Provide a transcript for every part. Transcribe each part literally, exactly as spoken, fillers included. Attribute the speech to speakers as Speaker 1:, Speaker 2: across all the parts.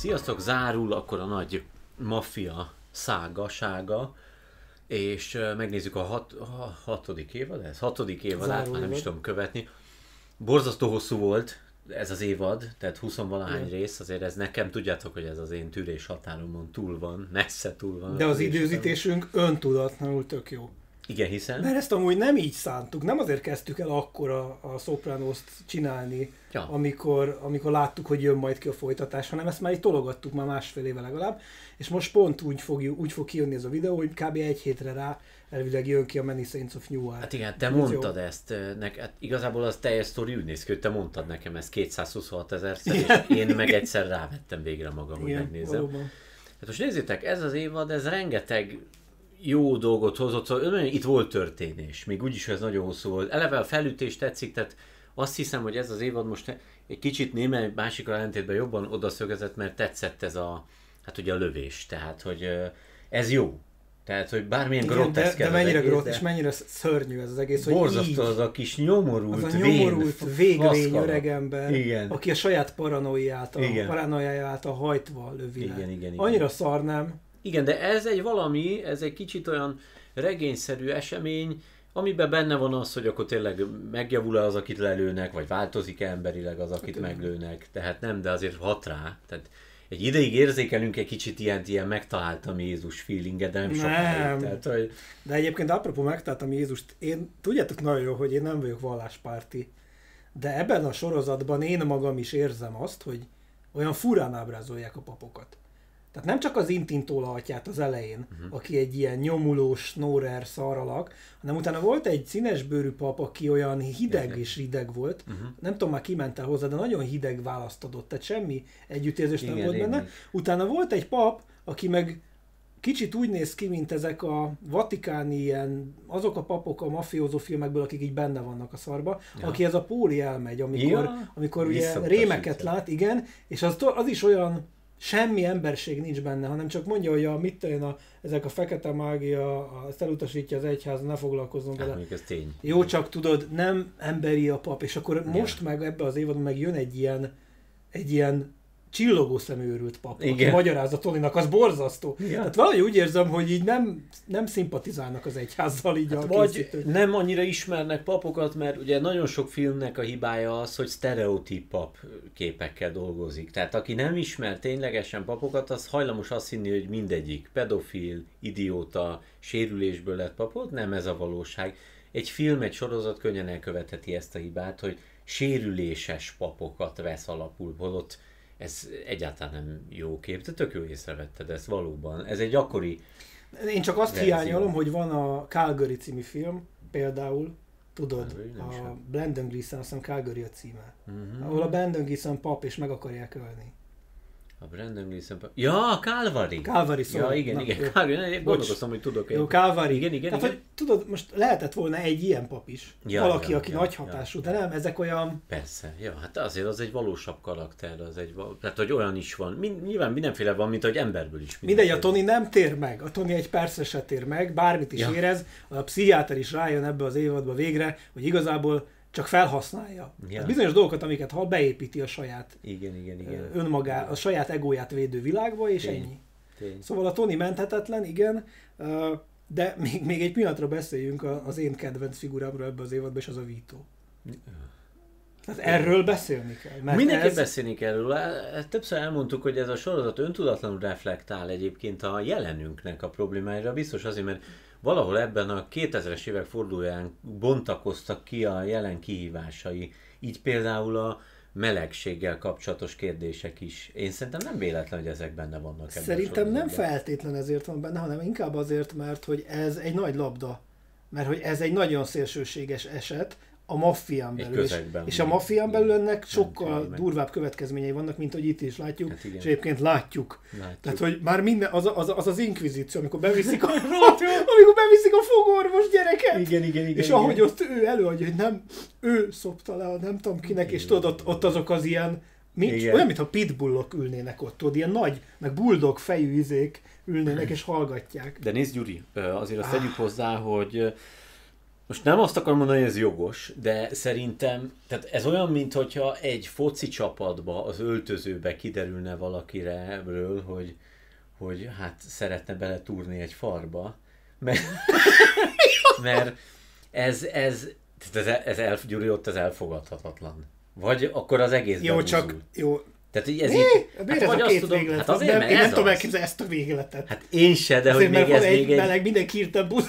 Speaker 1: Sziasztok, zárul akkor a nagy maffia szágasága, és megnézzük a, hat, a hatodik évad, ez hatodik évadát, már nem is tudom követni. Borzasztó hosszú volt ez az évad, tehát húsz-valahány rész, azért ez nekem, tudjátok, hogy ez az én tűrés határomon túl van, messze túl van.
Speaker 2: De az időzítésünk öntudatlanul tök jó.
Speaker 1: Igen, hiszen?
Speaker 2: Mert ezt amúgy nem így szántuk, nem azért kezdtük el akkor a, a Sopranost csinálni, ja. amikor, amikor láttuk, hogy jön majd ki a folytatás, hanem ezt már így tologattuk már másfél éve legalább, és most pont úgy fog, úgy fog kijönni ez a videó, hogy kb. Egy hétre rá elvileg jön ki a Many Saints of Newark.
Speaker 1: Hát igen, te mondtad jó. ezt, nek, hát igazából az teljes sztori úgy néz ki, hogy te mondtad nekem ezt kétszázhuszonhat ezerszer, és én meg egyszer rávettem végre magam, hogy igen, megnézem. Valóban. Hát most nézzétek, ez az évad, ez rengeteg jó dolgot hozott, szóval itt volt történés, még úgyis ez nagyon hosszú volt. Eleve a felütés tetszik, tehát azt hiszem, hogy ez az évad most egy kicsit némely másikra ellentétben jobban odaszögezett, mert tetszett ez a, hát ugye a lövés, tehát hogy ez jó. Tehát, hogy bármilyen groteszk
Speaker 2: de, de mennyire groteszk, és mennyire szörnyű ez az egész, hogy
Speaker 1: borzasztó az a kis nyomorult,
Speaker 2: az a nyomorult végvény öregember,
Speaker 1: igen.
Speaker 2: aki a saját paranoiája által hajtva lövi le.
Speaker 1: Igen, igen, igen.
Speaker 2: Annyira szar, nem?
Speaker 1: Igen, de ez egy valami, ez egy kicsit olyan regényszerű esemény, amiben benne van az, hogy akkor tényleg megjavul-e az, akit lelőnek, vagy változik-e emberileg az, akit hát, meglőnek. Tehát nem, de azért hat rá. Tehát egy ideig érzékelünk egy kicsit ilyen, ilyen megtaláltam Jézus feelinget, de nem, nem. sokáig. Tehát, hogy...
Speaker 2: De egyébként apropó megtaláltam Jézust, én tudjátok nagyon jó, hogy én nem vagyok valláspárti, de ebben a sorozatban én magam is érzem azt, hogy olyan furán ábrázolják a papokat. Tehát nem csak az Intintóla atyát az elején, uh-huh. aki egy ilyen nyomulós, snorer szaralak, hanem utána volt egy színesbőrű pap, aki olyan hideg yeah. és rideg volt. Uh-huh. Nem tudom, már kiment el hozzá, de nagyon hideg választ adott, tehát semmi együttérzés nem volt benne. Igen. Utána volt egy pap, aki meg kicsit úgy néz ki, mint ezek a vatikáni ilyen, azok a papok a mafiózó filmekből, akik így benne vannak a szarba, ja. aki ez a Póli elmegy, amikor, ja. amikor ugye rémeket lát, igen, és az, az is olyan semmi emberség nincs benne, hanem csak mondja, hogy a, mit tőle, a, ezek a fekete mágia, ezt elutasítja az egyház, ne foglalkozzunk vele.
Speaker 1: Hát, ez tény.
Speaker 2: Jó, csak tudod, nem emberi a pap, és akkor ja. most meg ebbe az évadban meg jön egy ilyen, egy ilyen csillogó szeműrült pap, aki magyarázza Toninak, az borzasztó. Ja. Tehát valahogy úgy érzem, hogy így nem, nem szimpatizálnak az egyházzal így hát a
Speaker 1: vagy
Speaker 2: készítők.
Speaker 1: Nem annyira ismernek papokat, mert ugye nagyon sok filmnek a hibája az, hogy sztereotíp pap képekkel dolgozik. Tehát aki nem ismer ténylegesen papokat, az hajlamos azt hinni, hogy mindegyik pedofil, idióta, sérülésből lett papot, nem ez a valóság. Egy film, egy sorozat könnyen elkövetheti ezt a hibát, hogy sérüléses papokat vesz alapul, holott ez egyáltalán nem jó kép, de tök jó észrevetted ezt valóban. Ez egy akkori
Speaker 2: Én csak azt verzió. hiányolom, hogy van a Calgary című film, például, tudod,
Speaker 1: Calgary,
Speaker 2: a Brandon Gleeson, azt hiszem Calgary a címe,
Speaker 1: uh-huh.
Speaker 2: ahol a Brandon Gleeson pap és meg akarják ölni.
Speaker 1: A Brandon Gleeson pap... Ja, Calvary!
Speaker 2: Calvary szó.
Speaker 1: Ja, igen, Na, igen. Calvary. Gondolkoztam, hogy tudok
Speaker 2: egy. Jó, Calvary.
Speaker 1: Igen, igen,
Speaker 2: Tehát,
Speaker 1: igen.
Speaker 2: hogy tudod, most lehetett volna egy ilyen pap is. Ja, valaki, ja, aki ja, nagy hatású, ja, de nem, ezek olyan...
Speaker 1: Persze, ja, hát azért az egy valósabb karakter, az egy, tehát hogy olyan is van. Mind, nyilván mindenféle van, mint hogy emberből is.
Speaker 2: Mindegy, a Tony nem tér meg. A Tony egy percre se tér meg, bármit is ja. érez. A pszichiáter is rájön ebbe az évadba végre, hogy igazából csak felhasználja. Ja. Bizonyos dolgokat, amiket hall, beépíti a saját
Speaker 1: igen, igen, igen.
Speaker 2: önmagá, a saját egóját védő világba, és Tény. ennyi. Tény. Szóval a Tony menthetetlen, igen, de még, még egy pillanatra beszéljünk az én kedvenc figurámról ebbe az évadban, és az a Vito. Tehát erről beszélni kell. Mert
Speaker 1: Mindenképp
Speaker 2: ez...
Speaker 1: beszélni kell róla. Többször elmondtuk, hogy ez a sorozat öntudatlanul reflektál egyébként a jelenünknek a problémáira. Biztos azért, mert valahol ebben a kétezres évek fordulóján bontakoztak ki a jelen kihívásai. Így például a melegséggel kapcsolatos kérdések is. Én szerintem nem véletlen, hogy ezek benne vannak.
Speaker 2: Szerintem nem feltétlen ezért van benne, hanem inkább azért, mert hogy ez egy nagy labda. Mert hogy ez egy nagyon szélsőséges eset, a maffián belül. És, és a maffián belül ennek sokkal durvább következményei vannak, mint hogy itt is látjuk, hát és egyébként látjuk. látjuk. Tehát, hogy már minden, az az, az, az inkvizíció, amikor beviszik a, amikor beviszik a fogorvos gyereket,
Speaker 1: igen, igen, igen,
Speaker 2: és
Speaker 1: igen.
Speaker 2: ahogy ott ő előadja, hogy nem, ő szopta le, nem tudom kinek, igen, és tudod, ott, ott azok az ilyen, mint, olyan, mintha pitbullok ülnének ott, tudod, ilyen nagy, meg bulldog fejű izék ülnének és hallgatják.
Speaker 1: De nézd, Gyuri, azért azt tegyük hozzá, hogy most nem azt akarom mondani, hogy ez jogos, de szerintem, tehát ez olyan, mintha egy foci csapatba, az öltözőbe kiderülne valakiről, hogy, hogy hát szeretne beletúrni egy farba, mert, mert ez, ez, ez, ez, el, Gyuri, ott ez elfogadhatatlan. Vagy akkor az egész
Speaker 2: jó,
Speaker 1: bebuzul.
Speaker 2: csak, jó.
Speaker 1: Tehát ez
Speaker 2: Né?
Speaker 1: így,
Speaker 2: hát
Speaker 1: hát
Speaker 2: ez a két
Speaker 1: tudom,
Speaker 2: véglet?
Speaker 1: hát azért,
Speaker 2: nem, én nem tudom
Speaker 1: az.
Speaker 2: elképzelni ezt a végletet.
Speaker 1: Hát én se, de
Speaker 2: azért,
Speaker 1: hogy még ez
Speaker 2: egy
Speaker 1: még egy...
Speaker 2: meleg, mindenki írta busz.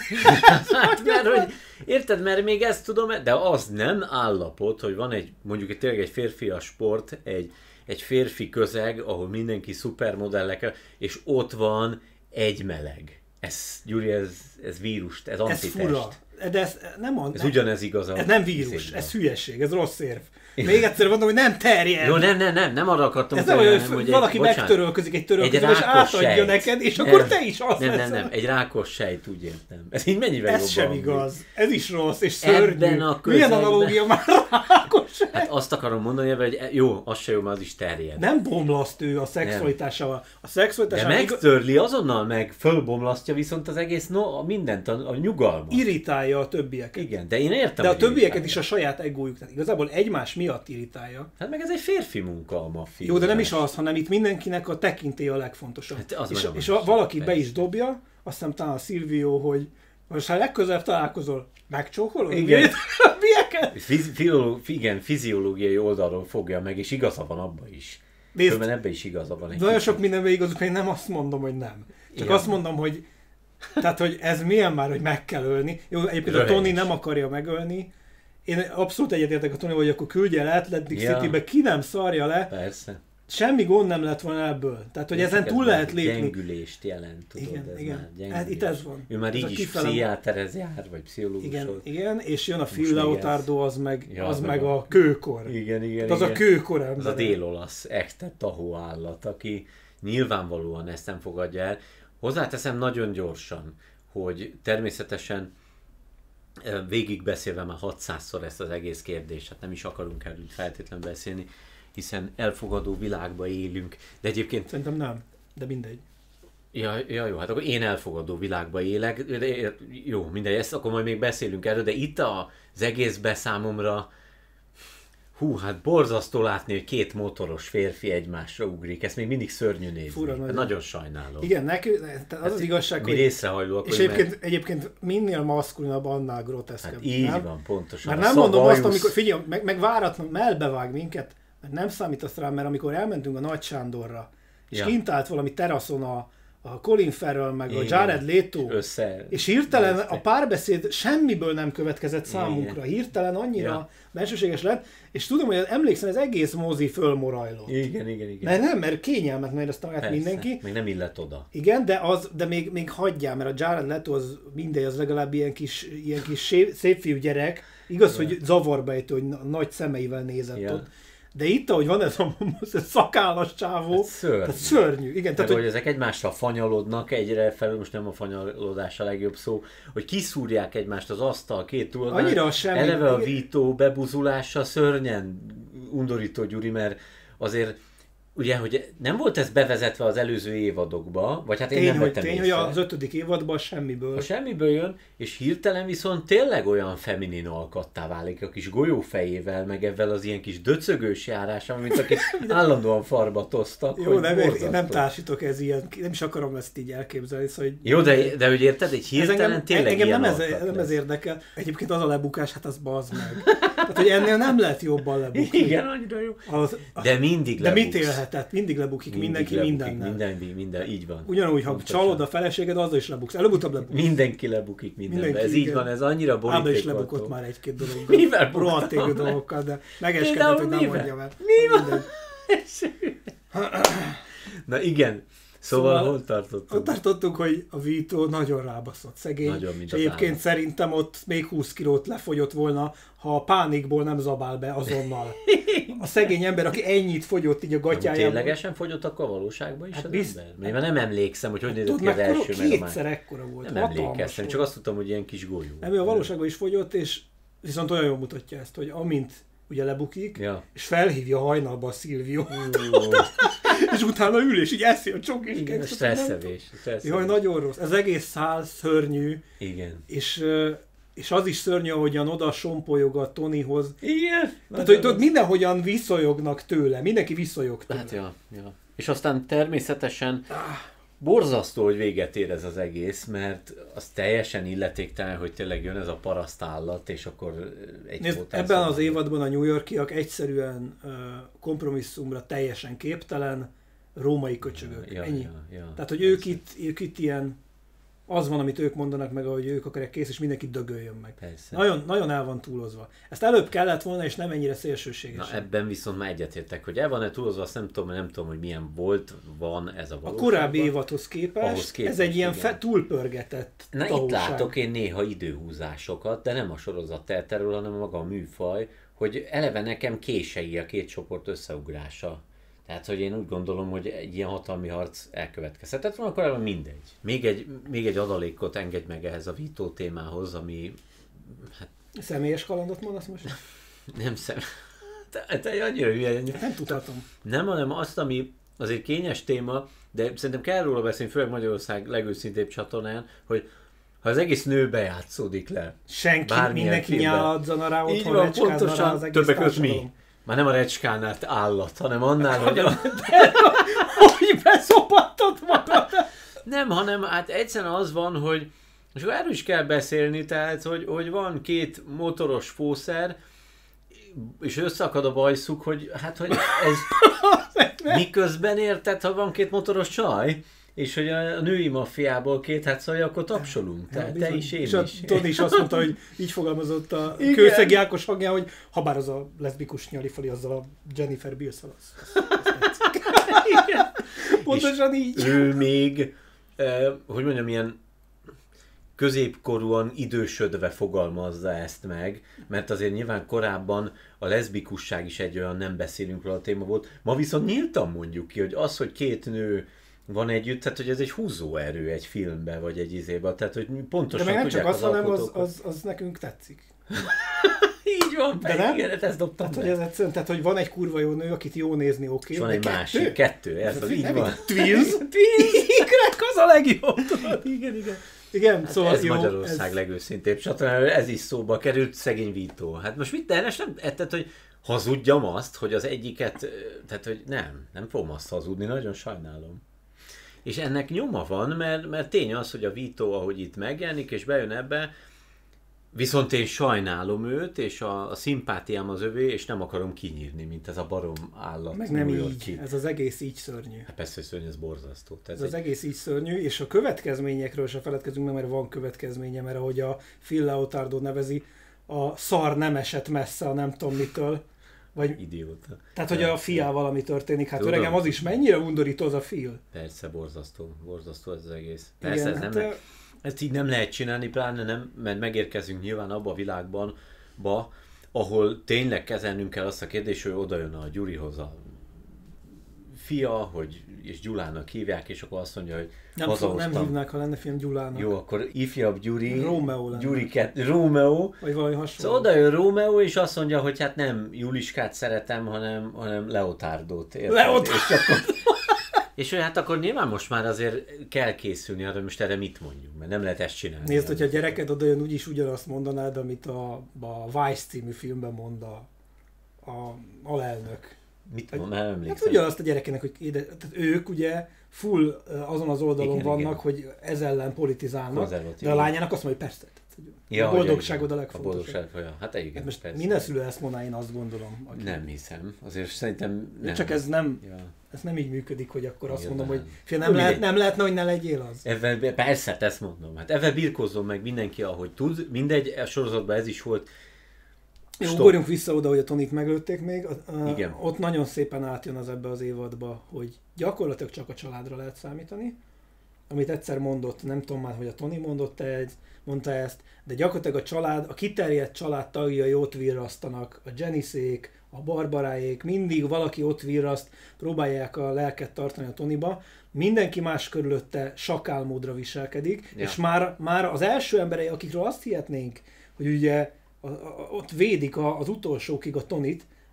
Speaker 1: Hát mert hogy, érted, mert még ezt tudom, de az nem állapot, hogy van egy, mondjuk egy, tényleg egy férfias sport, egy, egy férfi közeg, ahol mindenki szupermodellekkel, és ott van egy meleg. Ez, Gyuri, ez, ez vírust, ez antitest.
Speaker 2: Ez fura. De ez nem a,
Speaker 1: Ez
Speaker 2: nem,
Speaker 1: ugyanez igaz a...
Speaker 2: Ez nem vírus,
Speaker 1: szépen.
Speaker 2: ez hülyeség, ez rossz érv. Még egyszer mondom, hogy nem terjed.
Speaker 1: Jó, nem, nem, nem, nem arra akartam
Speaker 2: ez nem olyan,
Speaker 1: nem,
Speaker 2: hogy
Speaker 1: egy,
Speaker 2: valaki
Speaker 1: bocsánat,
Speaker 2: megtörölközik egy törölközőbe,
Speaker 1: egy
Speaker 2: és átadja
Speaker 1: sejt.
Speaker 2: neked, és akkor
Speaker 1: nem,
Speaker 2: te is azt
Speaker 1: Nem, nem,
Speaker 2: leszel.
Speaker 1: nem, egy rákos sejt, úgy értem. Ez így mennyivel
Speaker 2: Ez sem
Speaker 1: jobban
Speaker 2: igaz.
Speaker 1: hangzik.
Speaker 2: Ez is rossz, és szörnyű.
Speaker 1: Ebben a
Speaker 2: Milyen
Speaker 1: közegben-
Speaker 2: analógia már rákos sejt?
Speaker 1: Hát azt akarom mondani, hogy jó, az se jó, mert az is terjed.
Speaker 2: Nem bomlaszt ő a szexualitásával. A
Speaker 1: De
Speaker 2: szexualitásával igaz-
Speaker 1: megtörli azonnal meg, fölbomlasztja viszont az egész, no, a mindent, a, a nyugalmat.
Speaker 2: irritálja a többieket.
Speaker 1: Igen, de én értem,
Speaker 2: De a
Speaker 1: hogy
Speaker 2: többieket
Speaker 1: irritálja.
Speaker 2: is a saját egójuk. Tehát igazából egymás miatt irritálja.
Speaker 1: Hát meg ez egy férfi munka a maffia.
Speaker 2: Jó, de nem is az, hanem itt mindenkinek a tekintély a legfontosabb.
Speaker 1: Hát az
Speaker 2: és
Speaker 1: meg a
Speaker 2: és
Speaker 1: másik,
Speaker 2: a, valaki be
Speaker 1: persze.
Speaker 2: is dobja, azt hiszem talán a Silvio, hogy most ha legközelebb találkozol, megcsókolod?
Speaker 1: Igen.
Speaker 2: Milyeket?
Speaker 1: Fiz, filoló, igen, fiziológiai oldalról fogja meg, és igaza van abban is.
Speaker 2: Nézd,
Speaker 1: Különben ebben is igaza van. Egy
Speaker 2: nagyon
Speaker 1: kicsit.
Speaker 2: sok mindenben igazuk, én nem azt mondom, hogy nem. Csak
Speaker 1: Igen.
Speaker 2: azt mondom, hogy tehát, hogy ez milyen már, hogy meg kell ölni. Jó, egyébként a
Speaker 1: Röhelyes.
Speaker 2: Tony nem akarja megölni. Én abszolút egyetértek a Tony, hogy akkor küldje el Atlantic
Speaker 1: Ja.
Speaker 2: Citybe, ki nem szarja le,
Speaker 1: Persze.
Speaker 2: semmi gond nem lett volna ebből. Tehát, hogy ezen
Speaker 1: Ez
Speaker 2: túl
Speaker 1: már
Speaker 2: lehet lépni.
Speaker 1: Gyengülést jelent, tudod.
Speaker 2: Igen,
Speaker 1: ez
Speaker 2: igen.
Speaker 1: már gyengülés.
Speaker 2: Hát itt ez van.
Speaker 1: Ő már
Speaker 2: Ez
Speaker 1: így
Speaker 2: a
Speaker 1: is
Speaker 2: kifele-
Speaker 1: pszichiáterhez jár, vagy pszichológus.
Speaker 2: Igen, igen, és jön a
Speaker 1: Most
Speaker 2: Phil
Speaker 1: még
Speaker 2: Leotardo, az meg,
Speaker 1: Ja,
Speaker 2: az
Speaker 1: meg
Speaker 2: meg
Speaker 1: a-
Speaker 2: a kőkor.
Speaker 1: Igen, igen,
Speaker 2: Hát az
Speaker 1: igen.
Speaker 2: a kőkor
Speaker 1: Az
Speaker 2: ember.
Speaker 1: a dél-olasz ekte tahó állat, aki nyilvánvalóan ezt nem fogadja el. Hozzáteszem nagyon gyorsan, hogy természetesen végigbeszélve már hatszázszor ezt az egész kérdést, hát nem is akarunk erről feltétlenül beszélni, hiszen elfogadó világban élünk, de egyébként
Speaker 2: Szerintem nem, de mindegy.
Speaker 1: Ja, ja, jó, hát akkor én elfogadó világban élek, de jó, mindegy, ezt akkor majd még beszélünk erről, de itt az egészben számomra, hú, hát borzasztó látni, hogy két motoros férfi egymásra ugrik, ezt még mindig szörnyű nézni.
Speaker 2: Fura
Speaker 1: Hát
Speaker 2: nagyon.
Speaker 1: nagyon sajnálom.
Speaker 2: Igen, nekünk, tehát az az igazság,
Speaker 1: Mi
Speaker 2: hogy...
Speaker 1: részrehajlóak,
Speaker 2: És
Speaker 1: hogy
Speaker 2: egyébként,
Speaker 1: mert,
Speaker 2: egyébként minél maszkulinabb, annál groteszkebb.
Speaker 1: hát így
Speaker 2: nem?
Speaker 1: van, pontosan.
Speaker 2: Mert
Speaker 1: A
Speaker 2: nem mondom azt,
Speaker 1: Szabajusz-
Speaker 2: amikor, figyelj, meg, meg váratlan, melbevág minket, mert nem számítasz rá, mert amikor elmentünk a Nagy Sándorra, és
Speaker 1: Ja.
Speaker 2: kint állt valami teraszon a, a Colin Farrell, meg a
Speaker 1: Igen.
Speaker 2: Jared Leto,
Speaker 1: Össze...
Speaker 2: és hirtelen
Speaker 1: néztek.
Speaker 2: a párbeszéd semmiből nem következett számunkra.
Speaker 1: Igen.
Speaker 2: Hirtelen annyira
Speaker 1: Ja.
Speaker 2: bensőséges lett, és tudom, hogy emlékszem, az egész mozi fölmorajlott.
Speaker 1: Igen, igen, igen.
Speaker 2: Mert nem, mert kényelmetlen érezte magát
Speaker 1: Persze,
Speaker 2: mindenki.
Speaker 1: Még nem illet oda.
Speaker 2: Igen, de, az, de még, még hagyjál, mert a Jared Leto az mindegy, az legalább ilyen kis, ilyen kis sé- szép fiú gyerek. Igaz,
Speaker 1: Ja.
Speaker 2: hogy zavarba ejtő, hogy na- nagy szemeivel nézett
Speaker 1: Ja.
Speaker 2: ott. De itt, ahogy van ez a, ez a szakállas csávó,
Speaker 1: Hát szörnyű.
Speaker 2: tehát szörnyű. Igen,
Speaker 1: Tehát,
Speaker 2: tehát,
Speaker 1: hogy
Speaker 2: hogy
Speaker 1: ezek egymásra fanyalodnak egyre felül, most nem a fanyalodás a legjobb szó, hogy kiszúrják egymást az asztal két oldalán.
Speaker 2: Annyira semmi-
Speaker 1: Eleve a
Speaker 2: igen.
Speaker 1: Vito bebuzulása szörnyen undorító, Gyuri, mert azért ugye, hogy nem volt ez bevezetve az előző évadokba, vagy hát én
Speaker 2: tény,
Speaker 1: nem
Speaker 2: hogy,
Speaker 1: vettem
Speaker 2: tény, hogy
Speaker 1: észre.
Speaker 2: az ötödik évadban semmiből.
Speaker 1: A semmiből jön, és hirtelen viszont tényleg olyan feminin alkattá válik a kis golyófejével, meg ebben az ilyen kis döcögős járásával, mint akik állandóan farbatoztak.
Speaker 2: Jó,
Speaker 1: hogy
Speaker 2: nem, én
Speaker 1: borzasztó.
Speaker 2: nem társítok ez ilyen, nem is akarom ezt így elképzelni. Szóval, hogy
Speaker 1: Jó, de, de hogy érted, egy
Speaker 2: ez
Speaker 1: hirtelen
Speaker 2: engem,
Speaker 1: tényleg
Speaker 2: engem
Speaker 1: ilyen
Speaker 2: nem, ez,
Speaker 1: alkat
Speaker 2: nem
Speaker 1: lesz.
Speaker 2: ez érdekel. Egyébként az a lebukás, hát az bazd meg. Tehát, hogy ennél nem lehet jobban lebukni.
Speaker 1: Igen, annyira jó.
Speaker 2: Az,
Speaker 1: De mindig
Speaker 2: de mit
Speaker 1: lebuksz.
Speaker 2: élhetett? Mindig lebukik
Speaker 1: Mindig
Speaker 2: mindenki
Speaker 1: lebukik,
Speaker 2: mindennel.
Speaker 1: Minden, minden, így van.
Speaker 2: Ugyanúgy, ha
Speaker 1: Pontosan.
Speaker 2: csalod a feleséged, azzal is lebuksz. Előbb-utóbb lebuksz.
Speaker 1: Mindenki lebukik mindenbe.
Speaker 2: Mindenki,
Speaker 1: Ez így
Speaker 2: igen.
Speaker 1: van, ez annyira
Speaker 2: Ábel is
Speaker 1: borítékolható.
Speaker 2: lebukott már egy-két dologgal.
Speaker 1: Mivel buktam
Speaker 2: Rohadt égő
Speaker 1: le?
Speaker 2: dolgokkal, de megeskedett, hogy nem
Speaker 1: mivel?
Speaker 2: mondjam el.
Speaker 1: Mi van?
Speaker 2: Mindegy.
Speaker 1: Na igen, szóval,
Speaker 2: Szóval-
Speaker 1: hol tartottunk?
Speaker 2: Ott tartottunk, hogy a Vito nagyon rábaszott szegény,
Speaker 1: Nagyon, mint
Speaker 2: és
Speaker 1: az
Speaker 2: egyébként
Speaker 1: állat.
Speaker 2: szerintem ott még húsz kilót lefogyott volna, ha a pánikból nem zabál be azonnal. A szegény ember, aki ennyit fogyott így a
Speaker 1: Nem,
Speaker 2: gatyájában.
Speaker 1: ténylegesen fogyott akkor a valóságban is
Speaker 2: Hát
Speaker 1: az
Speaker 2: bizt-
Speaker 1: ember? Mert nem emlékszem, hogy hogy nézett
Speaker 2: Tudod,
Speaker 1: ki az
Speaker 2: mekkora?
Speaker 1: első meg a
Speaker 2: Kétszer
Speaker 1: másik.
Speaker 2: ekkora volt.
Speaker 1: Nem
Speaker 2: hatalmas
Speaker 1: emlékeztem,
Speaker 2: volt.
Speaker 1: csak azt tudtam, hogy ilyen kis golyó.
Speaker 2: Nem, ő a valóságban is fogyott, és viszont olyan jól mutatja ezt, hogy amint ugye lebukik,
Speaker 1: Ja.
Speaker 2: és felhívja hajnalba a Szilvio,
Speaker 1: Ó,
Speaker 2: és utána ül, és így eszi a csokis
Speaker 1: igen,
Speaker 2: kekszet, nem-
Speaker 1: stresszevés. stresszevés.
Speaker 2: Jaj, nagyon rossz. Ez egész szál szörnyű,
Speaker 1: Igen.
Speaker 2: és ö, és az is szörnyű, ahogyan oda sompolyoga a Tonyhoz.
Speaker 1: Igen.
Speaker 2: Tehát, hogy tudod, mindenhogyan viszonyognak tőle, mindenki viszonyog tőle.
Speaker 1: Hát, ja, ja. És aztán természetesen borzasztó, hogy véget ér ez az egész, mert az teljesen illetéktelen, hogy tényleg jön ez a parasztállat, és akkor egy
Speaker 2: Nézd, ebben az évadban a New Yorkiak egyszerűen uh, kompromisszumra teljesen képtelen, római köcsögök.
Speaker 1: Ja,
Speaker 2: Ennyi.
Speaker 1: Ja, ja,
Speaker 2: Tehát, hogy ők itt, ők itt ilyen, az van, amit ők mondanak meg, ahogy ők akarják, kész, és mindenki dögöljön meg.
Speaker 1: Persze.
Speaker 2: Nagyon, nagyon el van túlozva. Ezt előbb kellett volna, és nem ennyire szélsőséges.
Speaker 1: Na ebben viszont már egyetértek, hogy el van-e túlozva, azt nem tudom, nem tudom, hogy milyen volt, van ez a valóságban.
Speaker 2: A korábbi évadhoz képest, képest ez egy ilyen fe, túlpörgetett
Speaker 1: Na
Speaker 2: tahóság.
Speaker 1: Itt látok én néha időhúzásokat, de nem a sorozat telterről, hanem maga a műfaj, hogy eleve nekem kései a két csoport összeugrása. Tehát, hogy én úgy gondolom, hogy egy ilyen hatalmi harc elkövetkezhetett volna, akkor mindegy. Még egy, még egy adalékot engedj meg ehhez a vító témához, ami... Hát,
Speaker 2: személyes kalandot mondasz most?
Speaker 1: Nem szem... Te, te annyira hülye.
Speaker 2: Nem tudhatom.
Speaker 1: Nem, hanem azt, ami azért kényes téma, de szerintem kell róla beszélni, főleg Magyarország legőszintébb csatornán, hogy ha az egész nő bejátszódik le.
Speaker 2: Senki, mindenki nyáladzana rá, otthon
Speaker 1: van, pontosan,
Speaker 2: rá az egész
Speaker 1: többek között mi. Már nem a recskánál állat, hanem annál, hogy... A...
Speaker 2: hogy beszopattad magad!
Speaker 1: Nem, hanem hát egyszerűen az van, hogy és akkor erről is kell beszélni, tehát, hogy, hogy van két motoros fószer, és összeakad a bajszuk, hogy hát, hogy ez miközben érted, ha van két motoros csaj, és hogy a női maffiából két, hát szóval akkor tapsolunk. Te, te is, én
Speaker 2: és
Speaker 1: is.
Speaker 2: a Tony is azt mondta, hogy így fogalmazott a Kőszegi Ákos hangján, hogy habár az a leszbikus nyalifali azzal a Jennifer Beals-szal. Pontosan így.
Speaker 1: Ő még, eh, hogy mondjam, ilyen középkorúan idősödve fogalmazza ezt meg, mert azért nyilván korábban a leszbikusság is egy olyan nem beszélünk róla a téma volt. Ma viszont nyíltan mondjuk ki, hogy az, hogy két nő van együtt, tehát hogy ez egy húzóerő egy filmben, vagy egy izében, tehát hogy pontosan
Speaker 2: de meg nem csak az,
Speaker 1: az
Speaker 2: hanem az, az, az nekünk tetszik.
Speaker 1: Így van,
Speaker 2: de nem?
Speaker 1: Igen, ezt dobtam
Speaker 2: tehát, hogy ez egyszerűen, tehát, hogy van egy kurva jó nő, akit jó nézni, oké.
Speaker 1: És van egy kettő? másik, kettő, ez az, így van.
Speaker 2: Twins? Twins! Ikrek az a legjobb. Igen, igen. Igen,
Speaker 1: hát
Speaker 2: szóval
Speaker 1: ez
Speaker 2: jó,
Speaker 1: Magyarország ez... legőszintébb csatornára, ez is szóba került, szegény Vító. Hát most mit tehes, nem, tehát, hogy hazudjam azt, hogy az egyiket, tehát, hogy nem, nem fogom azt hazudni, nagyon sajnálom. És ennek nyoma van, mert, mert tény az, hogy a Vító, ahogy itt megjelenik, és bejön ebbe, viszont én sajnálom őt, és a, a szimpátiám az övé, és nem akarom kinyírni, mint ez a barom állat.
Speaker 2: Meg nem így, ki. Ez az egész így szörnyű.
Speaker 1: Hát persze, hogy szörnyű, ez borzasztó.
Speaker 2: Ez, ez
Speaker 1: egy...
Speaker 2: az egész így szörnyű, és a következményekről se feledkezünk meg, mert van következménye, mert ahogy a Phil Leotardo nevezi, a szar nem esett messze a nem tudom mitől. Vagy...
Speaker 1: Idióta.
Speaker 2: Tehát, hogy a fiával valami történik. Hát Tudom. Öregem, az is mennyire undorító az a Phil.
Speaker 1: Persze, borzasztó. Borzasztó ez az egész. Persze,
Speaker 2: igen,
Speaker 1: ez
Speaker 2: hát
Speaker 1: nem... Ezt így nem lehet csinálni, pláne nem, mert megérkezünk nyilván abba a világban, ba, ahol tényleg kezelnünk kell azt a kérdést, hogy oda jön a Gyurihoz a fia, hogy, és Gyulának hívják, és akkor azt mondja, hogy
Speaker 2: nem,
Speaker 1: hazahoztam.
Speaker 2: Nem hívnák, ha lenne film Gyulának.
Speaker 1: Jó, akkor ifjabb Gyuri,
Speaker 2: Rómeó lenne.
Speaker 1: Gyuri kett, Rómeó.
Speaker 2: Vagy valami hasonló.
Speaker 1: Szóval oda jön Rómeó, és azt mondja, hogy hát nem Juliskát szeretem, hanem, hanem Leotárdót.
Speaker 2: Leotárdót!
Speaker 1: És hogy hát akkor nyilván most már azért kell készülni arra, hogy most erre mit mondjuk, mert nem lehet ezt csinálni.
Speaker 2: Nézd, hogyha a gyereked odajön, úgyis ugyanazt mondanád, amit a, a Vice című filmben mond a, a alelnök.
Speaker 1: Mit mond? Nem emlékszem.
Speaker 2: Hát ugyanazt a gyerekének, hogy éde, tehát ők ugye full azon az oldalon igen, vannak, igen. hogy ez ellen politizálnak, de a lányának azt mondja, hogy persze. Ja, a boldogságod a legfontosabb. A boldogság,
Speaker 1: ja. Hát igen, hát
Speaker 2: most
Speaker 1: persze.
Speaker 2: Minden szülő ezt mondaná, én azt gondolom.
Speaker 1: Aki... Nem hiszem. Azért szerintem nem.
Speaker 2: Csak ez nem,
Speaker 1: ja.
Speaker 2: ez nem így működik, hogy akkor azt Jöván. mondom, hogy fél, nem,
Speaker 1: Úgy
Speaker 2: lehet, nem lehetne, hogy ne legyél az.
Speaker 1: Ezzel, persze, ezt mondom. Hát ezzel birkózzon meg mindenki, ahogy tud. Mindegy, a sorozatban ez is volt.
Speaker 2: Jó, ugorjunk vissza oda, hogy a Tonit meglőtték még.
Speaker 1: Igen.
Speaker 2: Ott nagyon szépen átjön az ebbe az évadba, hogy gyakorlatilag csak a családra lehet számítani. Amit egyszer mondott, nem tudom már, hogy a Tony mondott -e, mondta ezt, de gyakorlatilag a család, a kiterjedt család tagjai ott virrasztanak, a Janice-ék, a Barbaráék, mindig valaki ott virraszt, próbálják a lelket tartani a Tonyba, mindenki más körülötte sakálmódra viselkedik, ja. és már, már az első emberei, akikről azt hihetnénk, hogy ugye a, a, ott védik a, az utolsókig a Tonit,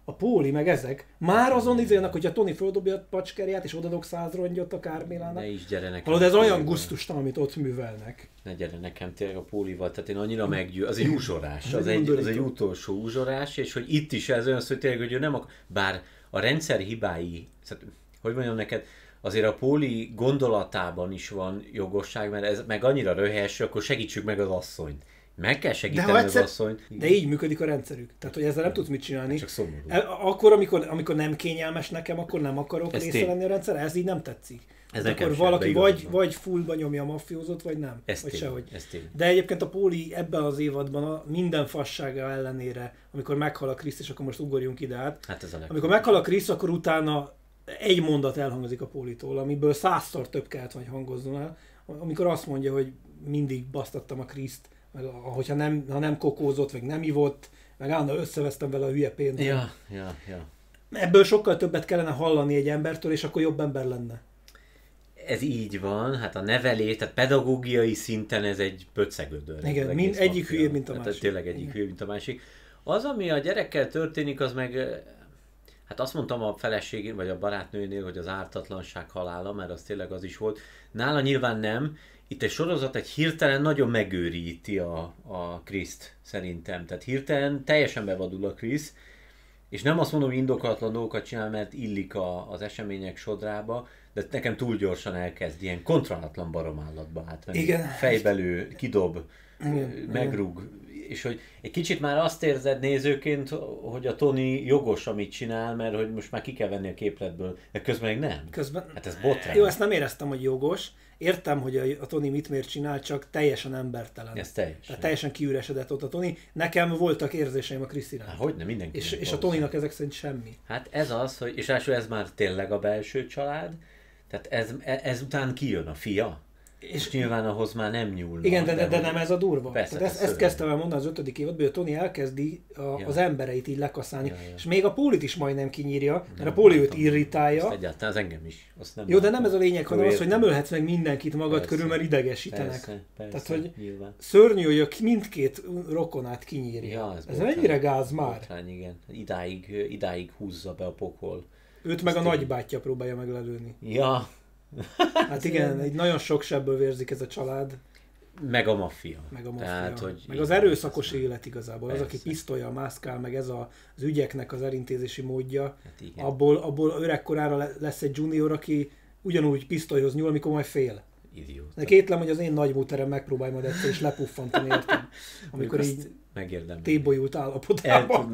Speaker 2: a Póli, meg ezek, már azon izélnek, hogy a Tony földobja a pacskerját, és odadok száz rongyot a Carmélának.
Speaker 1: Ne is gyere nekem.
Speaker 2: Hallod, ez olyan gusztustalan, amit ott művelnek.
Speaker 1: Ne gyere nekem tényleg a Pólival, tehát én annyira meggyő, az egy uzsorás, az egy, az egy utolsó uzsorás, és hogy itt is ez olyan szó, hogy tényleg, hogy ő nem akar, bár a rendszer hibái, szóval, hogy mondjam neked, azért a Póli gondolatában is van jogosság, mert ez meg annyira röhelyes, hogy akkor segítsük meg az asszonyt. Meg kell segíteni az
Speaker 2: egyszer...
Speaker 1: asszonyt.
Speaker 2: De így működik a rendszerük. Tehát, hogy ezzel nem tudsz mit csinálni.
Speaker 1: Csak szomorú.
Speaker 2: Akkor, amikor, amikor nem kényelmes nekem, akkor nem akarok
Speaker 1: ez
Speaker 2: része
Speaker 1: tény.
Speaker 2: lenni a rendszer, ez így nem tetszik.
Speaker 1: Ez
Speaker 2: akkor valaki vagy, vagy fullba nyomja a maffiózót, vagy nem.
Speaker 1: Ez
Speaker 2: vagy
Speaker 1: tény.
Speaker 2: sehogy.
Speaker 1: Ez tény.
Speaker 2: De egyébként a Póli ebben az évadban a minden fassága ellenére, amikor meghal a Krisz, és akkor most ugorjunk ide át.
Speaker 1: Hát ez a
Speaker 2: amikor meghal a Krisz, akkor utána egy mondat elhangzik a Pólitól, amiből százszor több kellett, vagy hangozzon el, amikor azt mondja, hogy mindig basztattam a Kriszt, meg hogyha nem, ha nem kokózott, meg nem ivott, meg állandóan összevesztem vele a hülye pénzt.
Speaker 1: Ja, ja, ja.
Speaker 2: Ebből sokkal többet kellene hallani egy embertől, és akkor jobb ember lenne.
Speaker 1: Ez így van, hát a nevelés, tehát pedagógiai szinten ez egy pöccegödör.
Speaker 2: Igen, mind, egyik hülyébb, mint a másik.
Speaker 1: Tehát tényleg egyik hülyébb, mint a másik. Az, ami a gyerekkel történik, az meg, hát azt mondtam a feleségén, vagy a barátnőnél, hogy az ártatlanság halála, mert az tényleg az is volt. Nála nyilván nem. Itt egy sorozat egy hirtelen nagyon megőríti a, a Kriszt, szerintem. Tehát hirtelen teljesen bevadul a Krisz, és nem azt mondom, hogy indokolatlan dolgokat csinál, mert illik a, az események sodrába, de nekem túl gyorsan elkezd ilyen kontrollatlan baromállatba átvenni.
Speaker 2: Igen.
Speaker 1: Fejbelő, kidob,
Speaker 2: Igen.
Speaker 1: megrúg. És hogy egy kicsit már azt érzed nézőként, hogy a Tony jogos, amit csinál, mert hogy most már ki kell venni a képletből, de közben meg nem.
Speaker 2: Közben...
Speaker 1: Hát ez botrány.
Speaker 2: Jó, ezt nem éreztem, hogy jogos. Értem, hogy a, a Tony mit miért csinál, csak teljesen embertelen.
Speaker 1: Ez teljesen.
Speaker 2: Tehát teljesen kiüresedett ott a Tony. Nekem voltak érzéseim a Krisz iránt.
Speaker 1: Hát hogyne, mindenki.
Speaker 2: És, és a Tonynak ezek szerint semmi.
Speaker 1: Hát ez az, hogy, és ráadásul ez már tényleg a belső család, tehát ez, ez után kijön a fia, és, és nyilván ahhoz már nem nyúlnak.
Speaker 2: Igen, de, de, de
Speaker 1: hogy...
Speaker 2: nem ez a durva.
Speaker 1: Persze,
Speaker 2: Tehát ezt, ezt kezdtem el mondani az ötödik évadban, hogy a Tony elkezdi a, ja. az embereit így lekaszálni, ja, ja. és még a Pólit is majdnem kinyírja, mert nem, a Póli őt irritálja.
Speaker 1: Azt egyáltalán, az engem is. Azt nem
Speaker 2: Jó, de nem ez a lényeg, hanem az, hogy nem ölhetsz meg mindenkit magad
Speaker 1: persze,
Speaker 2: körül, mert idegesítenek.
Speaker 1: Persze, persze,
Speaker 2: Tehát, hogy
Speaker 1: nyilván.
Speaker 2: szörnyű, hogy a mindkét rokonát kinyírja.
Speaker 1: Ja, ez
Speaker 2: ez mennyire gáz már?
Speaker 1: Botrány, igen. Idáig, idáig húzza be a pokol.
Speaker 2: Őt meg a nagybátyja próbálja meglelőni.
Speaker 1: Ja.
Speaker 2: Hát igen, egy nagyon sok sebből vérzik ez a család.
Speaker 1: Meg a maffia.
Speaker 2: Meg a maffia.
Speaker 1: Tehát, hogy
Speaker 2: meg az erőszakos élet igazából.
Speaker 1: Persze.
Speaker 2: Az, aki pisztollyal mászkál, meg ez a, az ügyeknek az elintézési módja.
Speaker 1: Hát igen.
Speaker 2: abból, abból öregkorára lesz egy junior, aki ugyanúgy pisztolyhoz nyúl, amikor majd fél.
Speaker 1: Idióta.
Speaker 2: De kétlem, hogy az én nagy múterem megpróbálj majd egyszer is lepuffantani, értem. Amikor így tébolyult állapotában.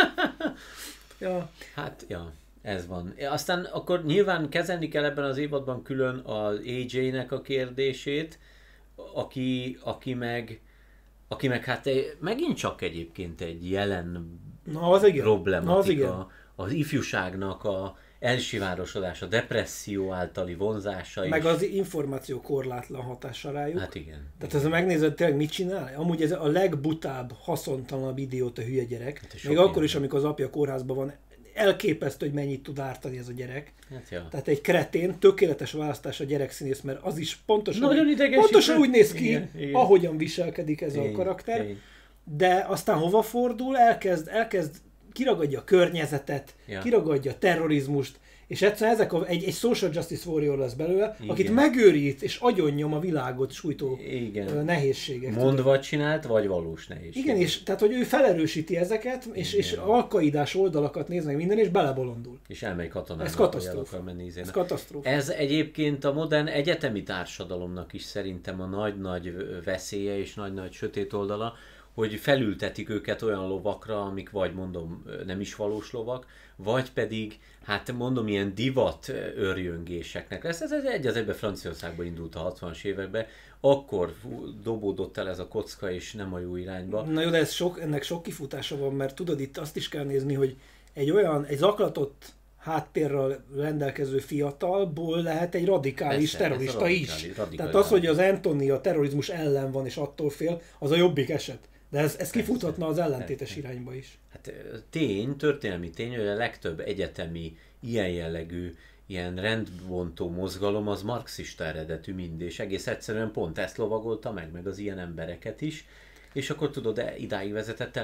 Speaker 2: Ja.
Speaker 1: Hát, ja. Ez van. Aztán akkor nyilván kezelni kell ebben az évadban külön az á jé-nek a kérdését, aki, aki meg aki meg hát megint csak egyébként egy jelen
Speaker 2: Na, az igen.
Speaker 1: problematika.
Speaker 2: Na, az, igen.
Speaker 1: Az ifjúságnak a elsivárosodása, depresszió általi vonzása
Speaker 2: meg
Speaker 1: is.
Speaker 2: az információ korlátlan hatása rájuk.
Speaker 1: Hát igen.
Speaker 2: Tehát ez megnézed, tényleg mit csinál? Amúgy ez a legbutább, haszontalanabb idióta hülye gyerek. Hát még akkor is, amikor az apja kórházban van, elképesztő, hogy mennyit tud ártani ez a gyerek.
Speaker 1: Hát ja.
Speaker 2: Tehát egy kretén, tökéletes választás a gyerekszínész, mert az is pontosan,
Speaker 1: Nagyon
Speaker 2: pontosan úgy néz ki,
Speaker 1: igen, igen.
Speaker 2: ahogyan viselkedik ez
Speaker 1: igen,
Speaker 2: a karakter.
Speaker 1: igen.
Speaker 2: De aztán hova fordul? Elkezd, elkezd kiragadja a környezetet, ja. kiragadja a terrorizmust, és egyszerűen ezek a, egy, egy social justice warrior lesz belőle, igen. akit megőrít és agyonnyom a világot sújtó igen. nehézségek.
Speaker 1: Mondva csinált, vagy valós nehézség.
Speaker 2: Igen, és tehát, hogy ő felerősíti ezeket, és, és alkaidás oldalakat néz meg minden, és belebolondul.
Speaker 1: És elmegy katonának.
Speaker 2: Ez katasztrófa.
Speaker 1: Ez
Speaker 2: katasztrófa.
Speaker 1: Ez egyébként a modern egyetemi társadalomnak is szerintem a nagy-nagy veszélye és nagy-nagy sötét oldala, hogy felültetik őket olyan lovakra, amik vagy mondom nem is valós lovak, vagy pedig, hát mondom, ilyen divat örjöngéseknek lesz. Ez egy az egyben Franciaországban indult a hatvanas években, akkor dobódott el ez a kocka, és nem a jó irányba.
Speaker 2: Na jó, de ez sok, ennek sok kifutása van, mert tudod, itt azt is kell nézni, hogy egy olyan, egy zaklatott háttérrel rendelkező fiatalból lehet egy radikális Persze, terrorista radikális, is. Radikális, Tehát az, hogy az Anthony a terrorizmus ellen van és attól fél, az a jobbik eset. De ez, ez kifuthatna az ellentétes Persze. irányba is.
Speaker 1: Hát tény, történelmi tény, hogy a legtöbb egyetemi ilyen jellegű, ilyen rendbontó mozgalom az marxista eredetű mind, és egész egyszerűen pont ezt lovagolta meg, meg az ilyen embereket is, és akkor tudod, de idáig vezetett el.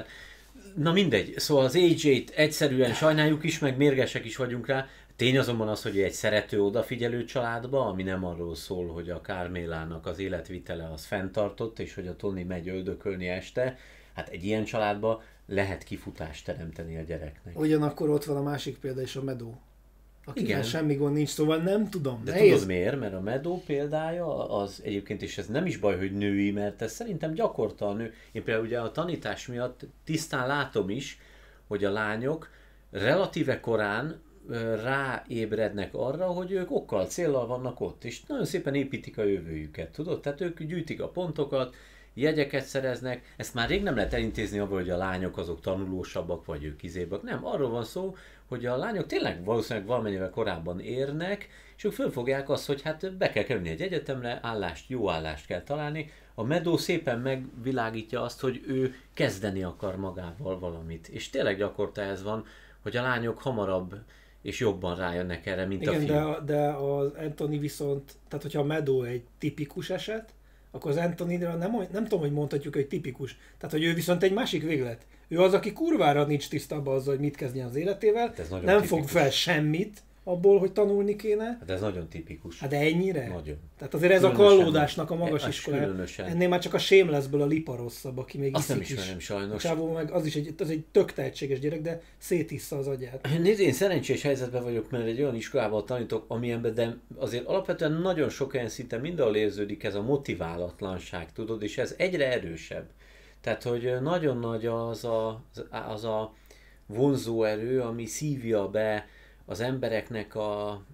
Speaker 1: Na mindegy, szóval az á jé-t egyszerűen sajnáljuk is, meg mérgesek is vagyunk rá. Tény azonban az, hogy egy szerető, odafigyelő családba, ami nem arról szól, hogy a Carmélának az életvitele az fenntartott, és hogy a Tony megy öldökölni este, hát egy ilyen családba lehet kifutást teremteni a gyereknek.
Speaker 2: Ugyanakkor ott van a másik példa is, a Meadow. Akivel semmi gond nincs, szóval nem tudom.
Speaker 1: De nehéz. Tudod miért? Mert a Meadow példája az egyébként, és ez nem is baj, hogy női, mert ez szerintem gyakorta a nő. Én például ugye a tanítás miatt tisztán látom is, hogy a lányok relatíve korán ráébrednek arra, hogy ők okkal, céllal vannak ott, és nagyon szépen építik a jövőjüket, tudod? Tehát ők gyűjtik a pontokat, jegyeket szereznek, ezt már rég nem lehet elintézni abból, hogy a lányok azok tanulósabbak, vagy ők izébak. Nem, arról van szó, hogy a lányok tényleg valószínűleg valamennyivel korábban érnek, és ők fölfogják azt, hogy hát be kell kerülni egy egyetemre, állást, jó állást kell találni. A Meadow szépen megvilágítja azt, hogy ő kezdeni akar magával valamit. És tényleg gyakorta ez van, hogy a lányok hamarabb és jobban rájönnek erre, mint
Speaker 2: igen,
Speaker 1: a fiú.
Speaker 2: De, de az Anthony viszont, tehát hogyha a Meadow egy tipikus eset, akkor az Anthony-ra nem, nem tudom, hogy mondhatjuk, hogy tipikus. Tehát, hogy ő viszont egy másik véglet. Ő az, aki kurvára nincs tisztában azzal, hogy mit kezdjen az életével, nem tipikus. Fog fel semmit abból, hogy tanulni kéne.
Speaker 1: Hát ez nagyon tipikus.
Speaker 2: Hát de ennyire?
Speaker 1: Nagyon.
Speaker 2: Tehát azért ez különösen a kallódásnak a magas iskola. Ennél már csak a Shamelessből a Lipa rosszabb, aki még
Speaker 1: azt nem ismerem sajnos.
Speaker 2: Csávó meg az is egy, az egy tök tehetséges gyerek, de szétissza az agyát.
Speaker 1: Nézd, én szerencsés helyzetben vagyok, mert egy olyan iskolában tanítok, amilyenben, de azért alapvetően nagyon sok olyan szinten mindenhol érződik ez a motiválatlanság, tudod, és ez egyre erősebb. Tehát, hogy nagyon nagy az a, az a vonzó erő, ami szívja be az embereknek a, a,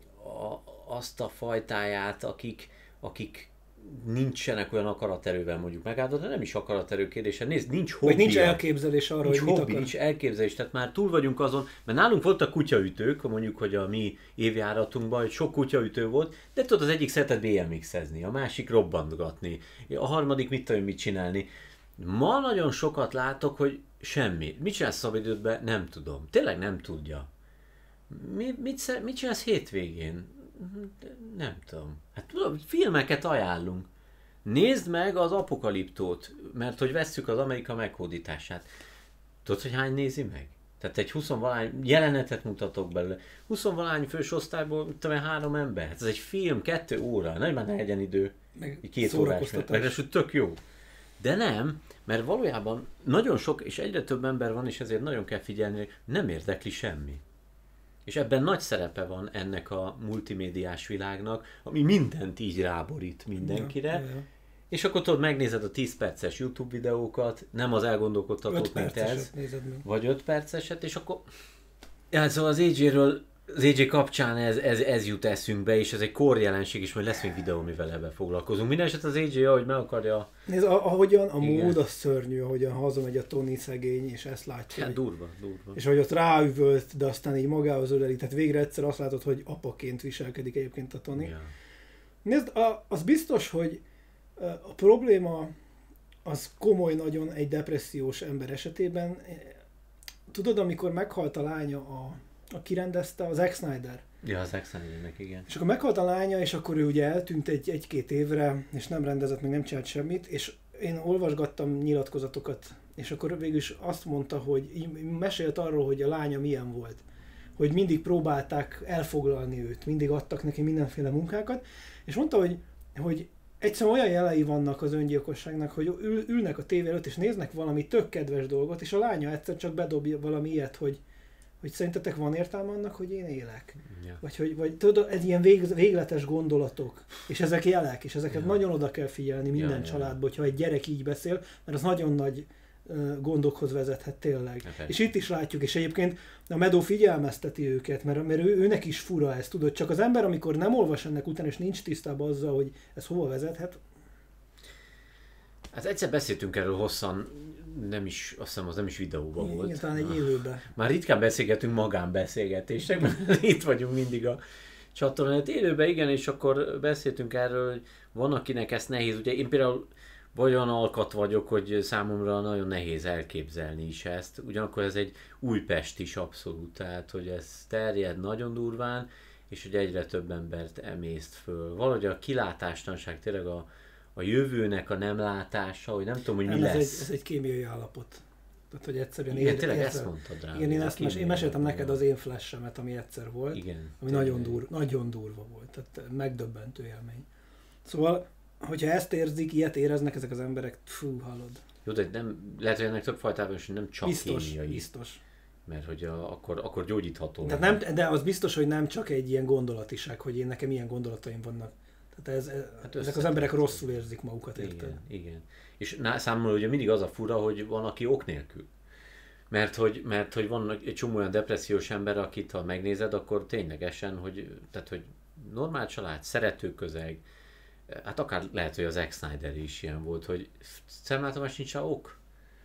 Speaker 1: azt a fajtáját, akik, akik nincsenek olyan akaraterővel mondjuk megáldott, de nem is akaraterő kérdése. Nézd, nincs hobbija.
Speaker 2: Vagy nincs elképzelés arra,
Speaker 1: nincs
Speaker 2: hogy mit
Speaker 1: hobbi,
Speaker 2: akar.
Speaker 1: Nincs elképzelés, tehát már túl vagyunk azon, mert nálunk voltak kutyaütők, mondjuk, hogy a mi évjáratunkban, hogy sok kutyaütő volt, de tudod, az egyik szeretett bé em iksz-ezni, a másik robbantgatni, a harmadik mit tudom mit csinálni. Ma nagyon sokat látok, hogy semmi. Mit csinálsz szabadidődben? Nem tudom. Tényleg nem tudja. Mi, mit, mit csinálsz hétvégén? Nem tudom. Hát tudom, filmeket ajánlunk. Nézd meg az Apokaliptót, mert hogy vesszük az Amerika meghódítását. Tudod, hogy hány nézi meg? Tehát egy huszonvalány jelenetet mutatok belőle. huszonvalány fős osztályból tudom, három ember. Hát ez egy film, kettő óra. Nem már ne legyen idő.
Speaker 2: Meg
Speaker 1: két órás. Meg tök jó. De nem, mert valójában nagyon sok és egyre több ember van, és ezért nagyon kell figyelni, hogy nem érdekli semmi. És ebben nagy szerepe van ennek a multimédiás világnak, ami mindent így ráborít mindenkire. Ja, ja, ja. És akkor tudod, megnézed a tíz perces YouTube videókat, nem az elgondolkodtatót, mint ez, vagy öt perceset, és akkor... Ja, szóval az á jé-ről, az á jé kapcsán ez, ez, ez jut eszünkbe, és ez egy korjelenség, és majd lesz még videó, mivel ebben foglalkozunk. Mindeneset az á jé, ahogy meg akarja...
Speaker 2: Nézd, ahogyan a igen. mód az szörnyű, ahogyan hazamegy a Tony szegény, és ezt látja.
Speaker 1: Hát durva, durva.
Speaker 2: És hogy ott ráüvölt, de aztán így magához öleli, tehát végre egyszer azt látod, hogy apaként viselkedik egyébként a Tony. Ja. Nézd, a, az biztos, hogy a probléma az komoly nagyon egy depressziós ember esetében. Tudod, amikor meghalt a lánya, a, aki rendezte, az Zack Snyder.
Speaker 1: Ja, az Zack Snydernek, igen.
Speaker 2: És akkor meghalt a lánya, és akkor ő ugye eltűnt egy, egy-két évre, és nem rendezett, meg nem csinált semmit, és én olvasgattam nyilatkozatokat, és akkor végül is azt mondta, hogy mesélt arról, hogy a lánya milyen volt. Hogy mindig próbálták elfoglalni őt, mindig adtak neki mindenféle munkákat, és mondta, hogy, hogy egyszerűen olyan jelei vannak az öngyilkosságnak, hogy ül, ülnek a tévé előtt, és néznek valami tök kedves dolgot, és a lánya egyszer csak bedobja valami ilyet, hogy, hogy szerintetek van értelme annak, hogy én élek? Ja. Vagy, hogy, vagy tudod, ez ilyen vég, végletes gondolatok, és ezek jelek, és ezeket ja. nagyon oda kell figyelni minden ja, családban, ja. hogyha egy gyerek így beszél, mert az nagyon nagy uh, gondokhoz vezethet tényleg. Okay. És itt is látjuk, és egyébként a Meadow figyelmezteti őket, mert, mert ő, őnek is fura ez, tudod, csak az ember, amikor nem olvas ennek után, és nincs tisztában azzal, hogy ez hova vezethet.
Speaker 1: Hát egyszer beszéltünk erről hosszan, nem is, azt hiszem, az nem is videóban
Speaker 2: igen,
Speaker 1: volt.
Speaker 2: Talán egy élőben.
Speaker 1: Már ritkán beszélgetünk magánbeszélgetésekben, itt vagyunk mindig a csatornán. Élőben igen, és akkor beszéltünk erről, hogy van, akinek ez nehéz. Ugye én például vagy olyan alkat vagyok, hogy számomra nagyon nehéz elképzelni is ezt. Ugyanakkor ez egy Újpest is abszolút, tehát hogy ez terjed nagyon durván, és hogy egyre több embert emészt föl. Valahogy a kilátástalanság, tényleg a, a jövőnek a nem látása, hogy nem tudom, hogy mi
Speaker 2: nem,
Speaker 1: lesz.
Speaker 2: Ez egy, ez egy kémiai állapot. Tehát, hogy egyszerűen
Speaker 1: igen,
Speaker 2: ér,
Speaker 1: tényleg
Speaker 2: érzel.
Speaker 1: ezt mondtad rá.
Speaker 2: Igen, én, ezt mes- én meséltem neked az én flashemet, ami egyszer volt,
Speaker 1: igen,
Speaker 2: ami nagyon, dur, nagyon durva volt, tehát megdöbbentő élmény. Szóval, hogyha ezt érzik, ilyet éreznek ezek az emberek, fú, hallod.
Speaker 1: Jó, de nem, lehet, hogy ennek több fajtában is nem csak
Speaker 2: biztos,
Speaker 1: kémiai.
Speaker 2: Biztos.
Speaker 1: Mert hogy a, akkor, akkor gyógyítható.
Speaker 2: De, nem, de az biztos, hogy nem csak egy ilyen gondolatiság, hogy én nekem ilyen gondolataim vannak. Tehát ez, hát ezek az emberek rosszul érzik magukat, érted?
Speaker 1: Igen, igen. És ná, számomra ugye mindig az a fura, hogy van, aki ok nélkül. Mert hogy, mert hogy van egy csomó olyan depressziós ember, akit ha megnézed, akkor ténylegesen, hogy, tehát, hogy normál család, szerető közeg, hát akár lehet, hogy az Zack Snyder is ilyen volt, hogy szemlátomás nincs a ok.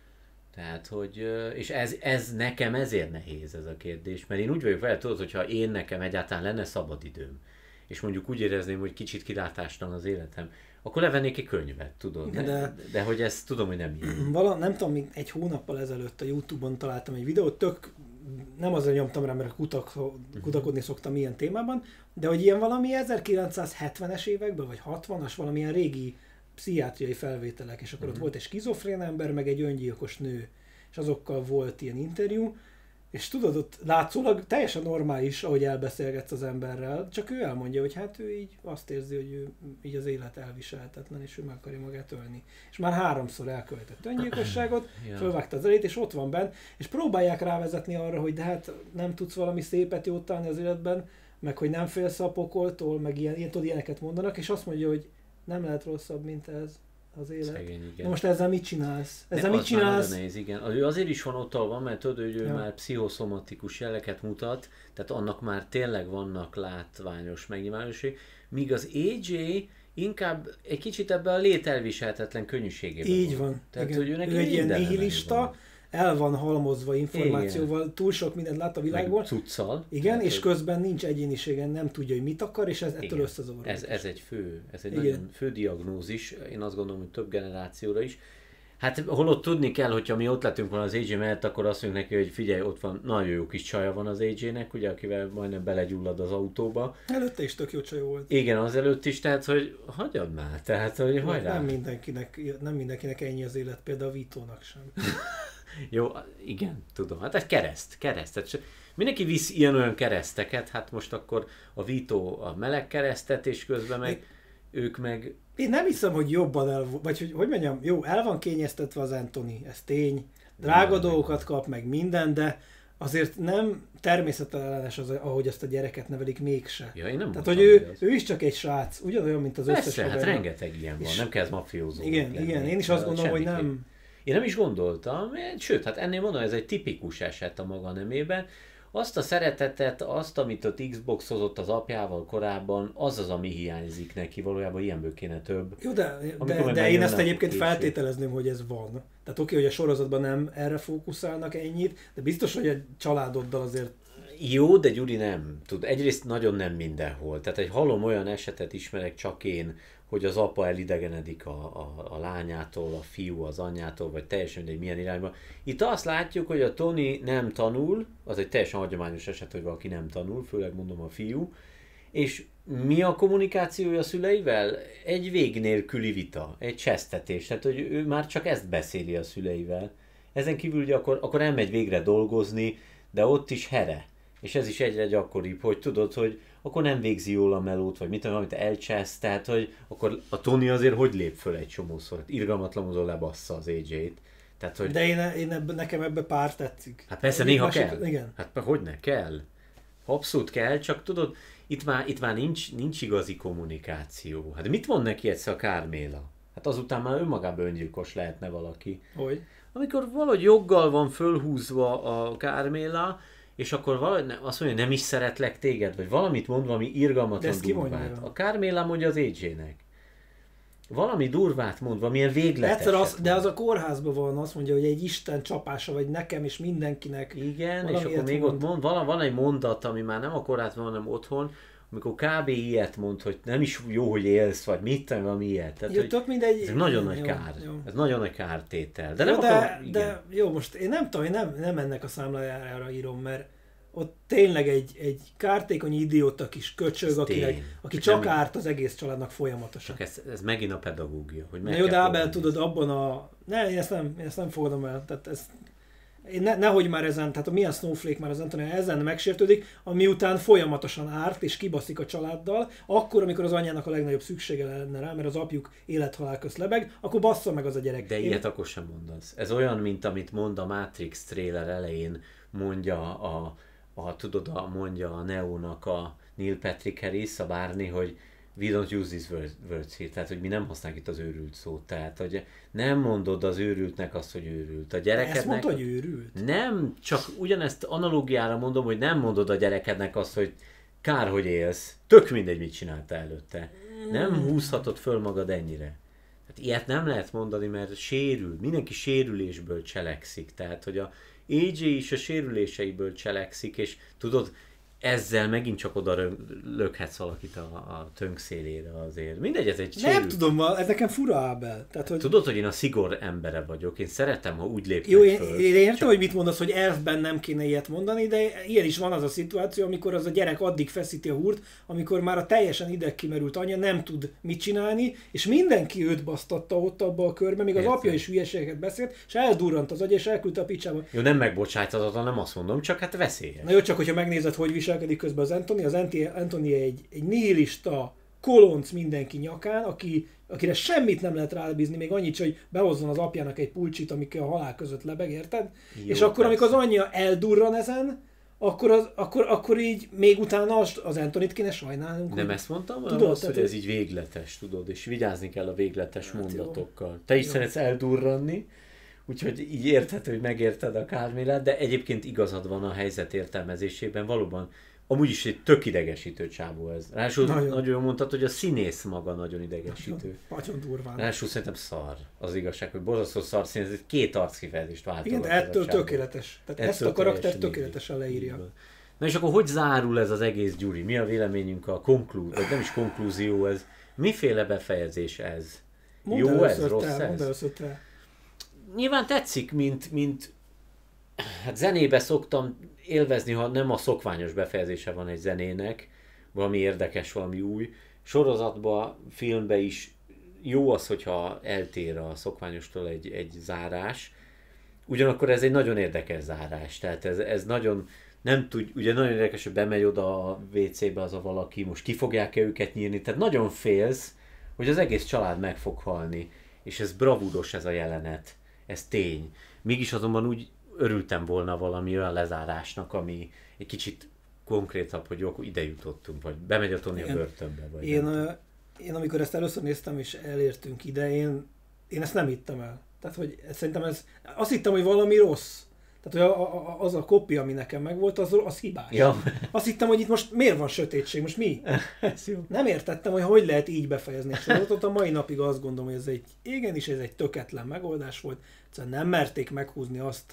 Speaker 1: Tehát, hogy, és ez, ez nekem ezért nehéz ez a kérdés, mert én úgy vagyok vele, tudod, hogyha én nekem egyáltalán lenne szabadidőm, és mondjuk úgy érezném, hogy kicsit kilátástalan az életem, akkor levennék egy könyvet, tudod? De, de, de hogy ezt tudom, hogy nem így.
Speaker 2: Vala, nem tudom, még egy hónappal ezelőtt a YouTube-on találtam egy videót, tök, nem azért nyomtam rá, mert kutak, kutakodni szoktam ilyen témában, de hogy ilyen valami ezerkilencszázhetvenes években, vagy hatvanas, valamilyen régi pszichiátriai felvételek, és akkor uh-huh. ott volt egy skizofrén ember, meg egy öngyilkos nő, és azokkal volt ilyen interjú, és tudod, ott látszólag teljesen normális, ahogy elbeszélgetsz az emberrel, csak ő elmondja, hogy hát ő így azt érzi, hogy ő így az élet elviselhetetlen, és ő meg akarja magát ölni. És már háromszor elkövetett öngyilkosságot, ja. Fölvágta az elét, és ott van benn, és próbálják rávezetni arra, hogy de hát nem tudsz valami szépet jót találni az életben, meg hogy nem félsz a pokoltól, meg ilyen, ilyen, tudod, ilyeneket mondanak, és azt mondja, hogy nem lehet rosszabb, mint ez az élet.
Speaker 1: Szegény, igen.
Speaker 2: Na most ezzel mit csinálsz? Ezzel
Speaker 1: ne,
Speaker 2: mit csinálsz?
Speaker 1: Nehéz, igen. Ő azért is van ott, van, mert tudod, hogy ő
Speaker 2: ja.
Speaker 1: már pszichoszomatikus jeleket mutat, tehát annak már tényleg vannak látványos megnyilvánulásai, míg az á jé inkább egy kicsit ebben a lételviselhetetlen könnyűségében
Speaker 2: így van.
Speaker 1: Tehát,
Speaker 2: igen.
Speaker 1: hogy ő,
Speaker 2: ő egy ilyen nihilista, el van halmozva információval, igen. túl sok mindent lát a világból.
Speaker 1: Meg cuccal.
Speaker 2: Igen,
Speaker 1: hát,
Speaker 2: és
Speaker 1: hogy...
Speaker 2: közben nincs egyéniségen, nem tudja, hogy mit akar, és ez ettől összezavarodik.
Speaker 1: Ez, ez egy fő, ez egy igen. nagyon fő diagnózis, én azt gondolom, hogy több generációra is. Hát holott tudni kell, hogyha mi ott lettünk volna az á jé mellett, akkor azt mondjuk neki, hogy figyelj, ott van, nagyon jó kis csaja van az á jének, ugye, akivel majdnem belegyullad az autóba.
Speaker 2: Előtte is tök jó csaj volt.
Speaker 1: Igen, azelőtt is, tehát, hogy hagyjad már, tehát, hogy hajrá.
Speaker 2: Nem mindenkinek, nem mindenkinek ennyi az élet, például a Vítónak sem.
Speaker 1: Jó, igen, tudom. Hát egy kereszt, keresztet. Mindenki visz ilyen-olyan kereszteket, hát most akkor a Vító a meleg keresztet, és közben meg én, ők meg...
Speaker 2: Én nem hiszem, hogy jobban el, vagy hogy, hogy mondjam, jó, el van kényeztetve az Anthony, ez tény, drága nem, dolgokat kap, meg minden, de azért nem természetellenes az, ahogy azt a gyereket nevelik mégse.
Speaker 1: Ja, én nem
Speaker 2: Tehát, hogy ő, ő is csak egy srác, ugyanolyan, mint az
Speaker 1: Persze,
Speaker 2: összes
Speaker 1: hát rengeteg ilyen van, nem kell ez mafiózó.
Speaker 2: Igen, lenni. igen, én is azt gondolom, hogy nem...
Speaker 1: Én nem is gondoltam, sőt, hát ennél mondom, ez egy tipikus eset a maga nemében. Azt a szeretetet, azt, amit a Xboxozott az apjával korábban, az az, ami hiányzik neki, valójában ilyenből kéne több.
Speaker 2: Jó, de, de, de én ezt egyébként később. feltételezném, hogy ez van. Tehát oké, hogy a sorozatban nem erre fókuszálnak ennyit, de biztos, hogy a családoddal azért...
Speaker 1: Jó, de Gyuri nem tud. Egyrészt nagyon nem mindenhol. Tehát egy halom olyan esetet ismerek csak én, hogy az apa elidegenedik a, a, a lányától, a fiú az anyjától, vagy teljesen mindegy milyen irányba. Itt azt látjuk, hogy a Tony nem tanul, az egy teljesen hagyományos eset, hogy valaki nem tanul, főleg mondom a fiú, és mi a kommunikációja a szüleivel? Egy vég nélküli vita, egy csesztetés, tehát hogy ő már csak ezt beszéli a szüleivel. Ezen kívül ugye akkor, akkor elmegy végre dolgozni, de ott is here. És ez is egyre gyakoribb, hogy tudod, hogy akkor nem végzi jól a melót, vagy mit tudom, amit elcsesz, tehát hogy akkor a Tony azért hogy lép föl egy csomószor, irgalmatlan módon lebassza az á jét. Tehát, hogy...
Speaker 2: De én, én ebbe, nekem ebbe pár tetszik.
Speaker 1: Hát persze néha másik, kell.
Speaker 2: Igen.
Speaker 1: Hát hogyne kell. Abszolút kell, csak tudod, itt már, itt már nincs, nincs igazi kommunikáció. Hát mit mond neki egyszer a Carmela? Hát azután már önmagában öngyilkos lehetne valaki.
Speaker 2: Hogy?
Speaker 1: Amikor valahogy joggal van fölhúzva a Carmela, és akkor valahogy azt mondja, nem is szeretlek téged, vagy valamit mond, valami irgalmatlan durvát. A Carmela mondja az á jének. Valami durvát mond, valamilyen végleteset.
Speaker 2: Egyszer az, de az a kórházban van, azt mondja, hogy egy Isten csapása, vagy nekem és mindenkinek.
Speaker 1: Igen, és akkor még mond. ott mond, van, van egy mondat, ami már nem a kórházban, hanem otthon, amikor kb. Ilyet mond, hogy nem is jó, hogy élsz, vagy mit tenni, valami ilyet. Tehát,
Speaker 2: jó, tök mindegy.
Speaker 1: Ez nagyon nagy
Speaker 2: jó,
Speaker 1: kár. Jó. Ez nagyon nagy kártétel. De,
Speaker 2: jó,
Speaker 1: nem
Speaker 2: de,
Speaker 1: akarom,
Speaker 2: de jó, most én nem tudom, én nem, nem ennek a számlájára írom, mert ott tényleg egy, egy kártékony idióta kis köcsög, akinek, aki csak nem árt az egész családnak folyamatosan.
Speaker 1: Csak ez, ez megint a pedagógia. Hogy
Speaker 2: Na jó, de Ábel, tudod, abban a... Ne, én ezt nem, én ezt nem fogadom el. Tehát ez, ne, nehogy már ezen, tehát a milyen Snowflake már az Anthony ezen megsértődik, ami után folyamatosan árt és kibaszik a családdal, akkor, amikor az anyjának a legnagyobb szüksége lenne rá, mert az apjuk élethalál közt lebeg, akkor bassza meg az a gyerek.
Speaker 1: De
Speaker 2: Én...
Speaker 1: ilyet akkor sem mondasz. Ez olyan, mint amit mond a Matrix trailer elején, mondja a, a tudod, a, mondja a Neónak a Neil Patrick Harris, a Barney, hogy we don't use these words here, tehát hogy mi nem használjuk itt az őrült szót, tehát hogy nem mondod az őrültnek azt, hogy őrült. A gyerekednek...
Speaker 2: Ezt mondta, hogy őrült?
Speaker 1: Nem, csak ugyanezt analógiára mondom, hogy nem mondod a gyerekednek azt, hogy kár, hogy élsz, tök mindegy, mit csinálta előtte. Nem húzhatod föl magad ennyire. Tehát ilyet nem lehet mondani, mert sérül, mindenki sérülésből cselekszik, tehát hogy a á jé is a sérüléseiből cselekszik, és tudod, ezzel megint csak oda lökhetsz valakit a, a tönk szélére azért. Mindegy, ez egy
Speaker 2: Nem
Speaker 1: sérül.
Speaker 2: tudom, ez nekem fura, Ábel. Tehát, hogy...
Speaker 1: Tudod, hogy én a szigor embere vagyok. Én szeretem, ha úgy lépnek
Speaker 2: Jó, én,
Speaker 1: föl.
Speaker 2: én értem,
Speaker 1: csak...
Speaker 2: hogy mit mondasz, hogy elfben nem kéne ilyet mondani, de ilyen is van az a szituáció, amikor az a gyerek addig feszíti a húrt, amikor már a teljesen idegkimerült anya nem tud mit csinálni, és mindenki őt basztatta ott abba a körbe, még az
Speaker 1: Értem.
Speaker 2: apja is hülyeségeket beszélt, és eldurrant az agy, és elküldte a picsába.
Speaker 1: Jó, nem megbocsájthatatlan, nem azt mondom, csak hát veszélyes.
Speaker 2: Na jó, csak hogyha megnézed, hogy viselkedik közben az Anthony, az Anthony egy, egy nihilista kolonc mindenki nyakán, aki, akire semmit nem lehet rábízni, még annyit, hogy behozzon az apjának egy pulcsit, amik a halál között lebeg, érted? Jó, és akkor, persze. Amikor az anyja eldurran ezen, akkor, az, akkor, akkor így még utána az, az Anthonyt kéne sajnálnunk.
Speaker 1: Nem
Speaker 2: hogy...
Speaker 1: ezt mondtam,
Speaker 2: tudod,
Speaker 1: hanem azt,
Speaker 2: tehát,
Speaker 1: hogy ez így végletes, tudod, és vigyázni kell a végletes hát mondatokkal. Jó. Te is
Speaker 2: jó.
Speaker 1: szeretsz eldurranni, úgyhogy így érthető, hogy megérted a kármilát, de egyébként igazad van a helyzet értelmezésében, valóban amúgy is egy tök idegesítő csávó ez. Ráadásul nagyon, nagyon jól mondtad, hogy a színész maga nagyon idegesítő.
Speaker 2: Nagyon durván.
Speaker 1: Ráadásul szerintem szar az igazság, hogy borzasztó szar színész, egy két arckifejezést változott.
Speaker 2: Igen, de ettől tökéletes. Tehát ettől ezt a karakter tökéletesen leírja.
Speaker 1: Na és akkor hogy zárul ez az egész, Gyuri? Mi a véleményünk a konklúzió, vagy nem is konklúzió ez? Miféle befejezés ez?
Speaker 2: Mondd
Speaker 1: Jó ez,
Speaker 2: te,
Speaker 1: rossz
Speaker 2: mondd
Speaker 1: ez?
Speaker 2: Te.
Speaker 1: Nyilván tetszik, mint, mint hát zenébe szoktam élvezni, ha nem a szokványos befejezése van egy zenének, valami érdekes, valami új. Sorozatban, filmben is jó az, hogyha eltér a szokványostól egy, egy zárás. Ugyanakkor ez egy nagyon érdekes zárás, tehát ez, ez nagyon nem tud, ugye nagyon érdekes, hogy bemegy oda a vé cébe az a valaki, most ki fogják-e őket nyírni, tehát nagyon félsz, hogy az egész család meg fog halni, és ez bravúros ez a jelenet, ez tény. Mégis azonban úgy örültem volna valami olyan lezárásnak, ami egy kicsit konkrétabb, hogy jó, akkor ide jutottunk, vagy bemegy a Tony a börtönbe. Vagy
Speaker 2: én, én amikor ezt először néztem és elértünk ide, én, én ezt nem hittem el. Tehát, hogy szerintem ez, azt hittem, hogy valami rossz. Tehát, hogy a, a, az a kopia, ami nekem megvolt, az, az hibás.
Speaker 1: Ja.
Speaker 2: Azt hittem, hogy itt most miért van sötétség, most mi? Nem értettem, hogy hogy lehet így befejezni a sorozatot. A mai napig azt gondolom, hogy ez egy, igenis ez egy töketlen megoldás volt. Egyszerűen nem merték meghúzni azt,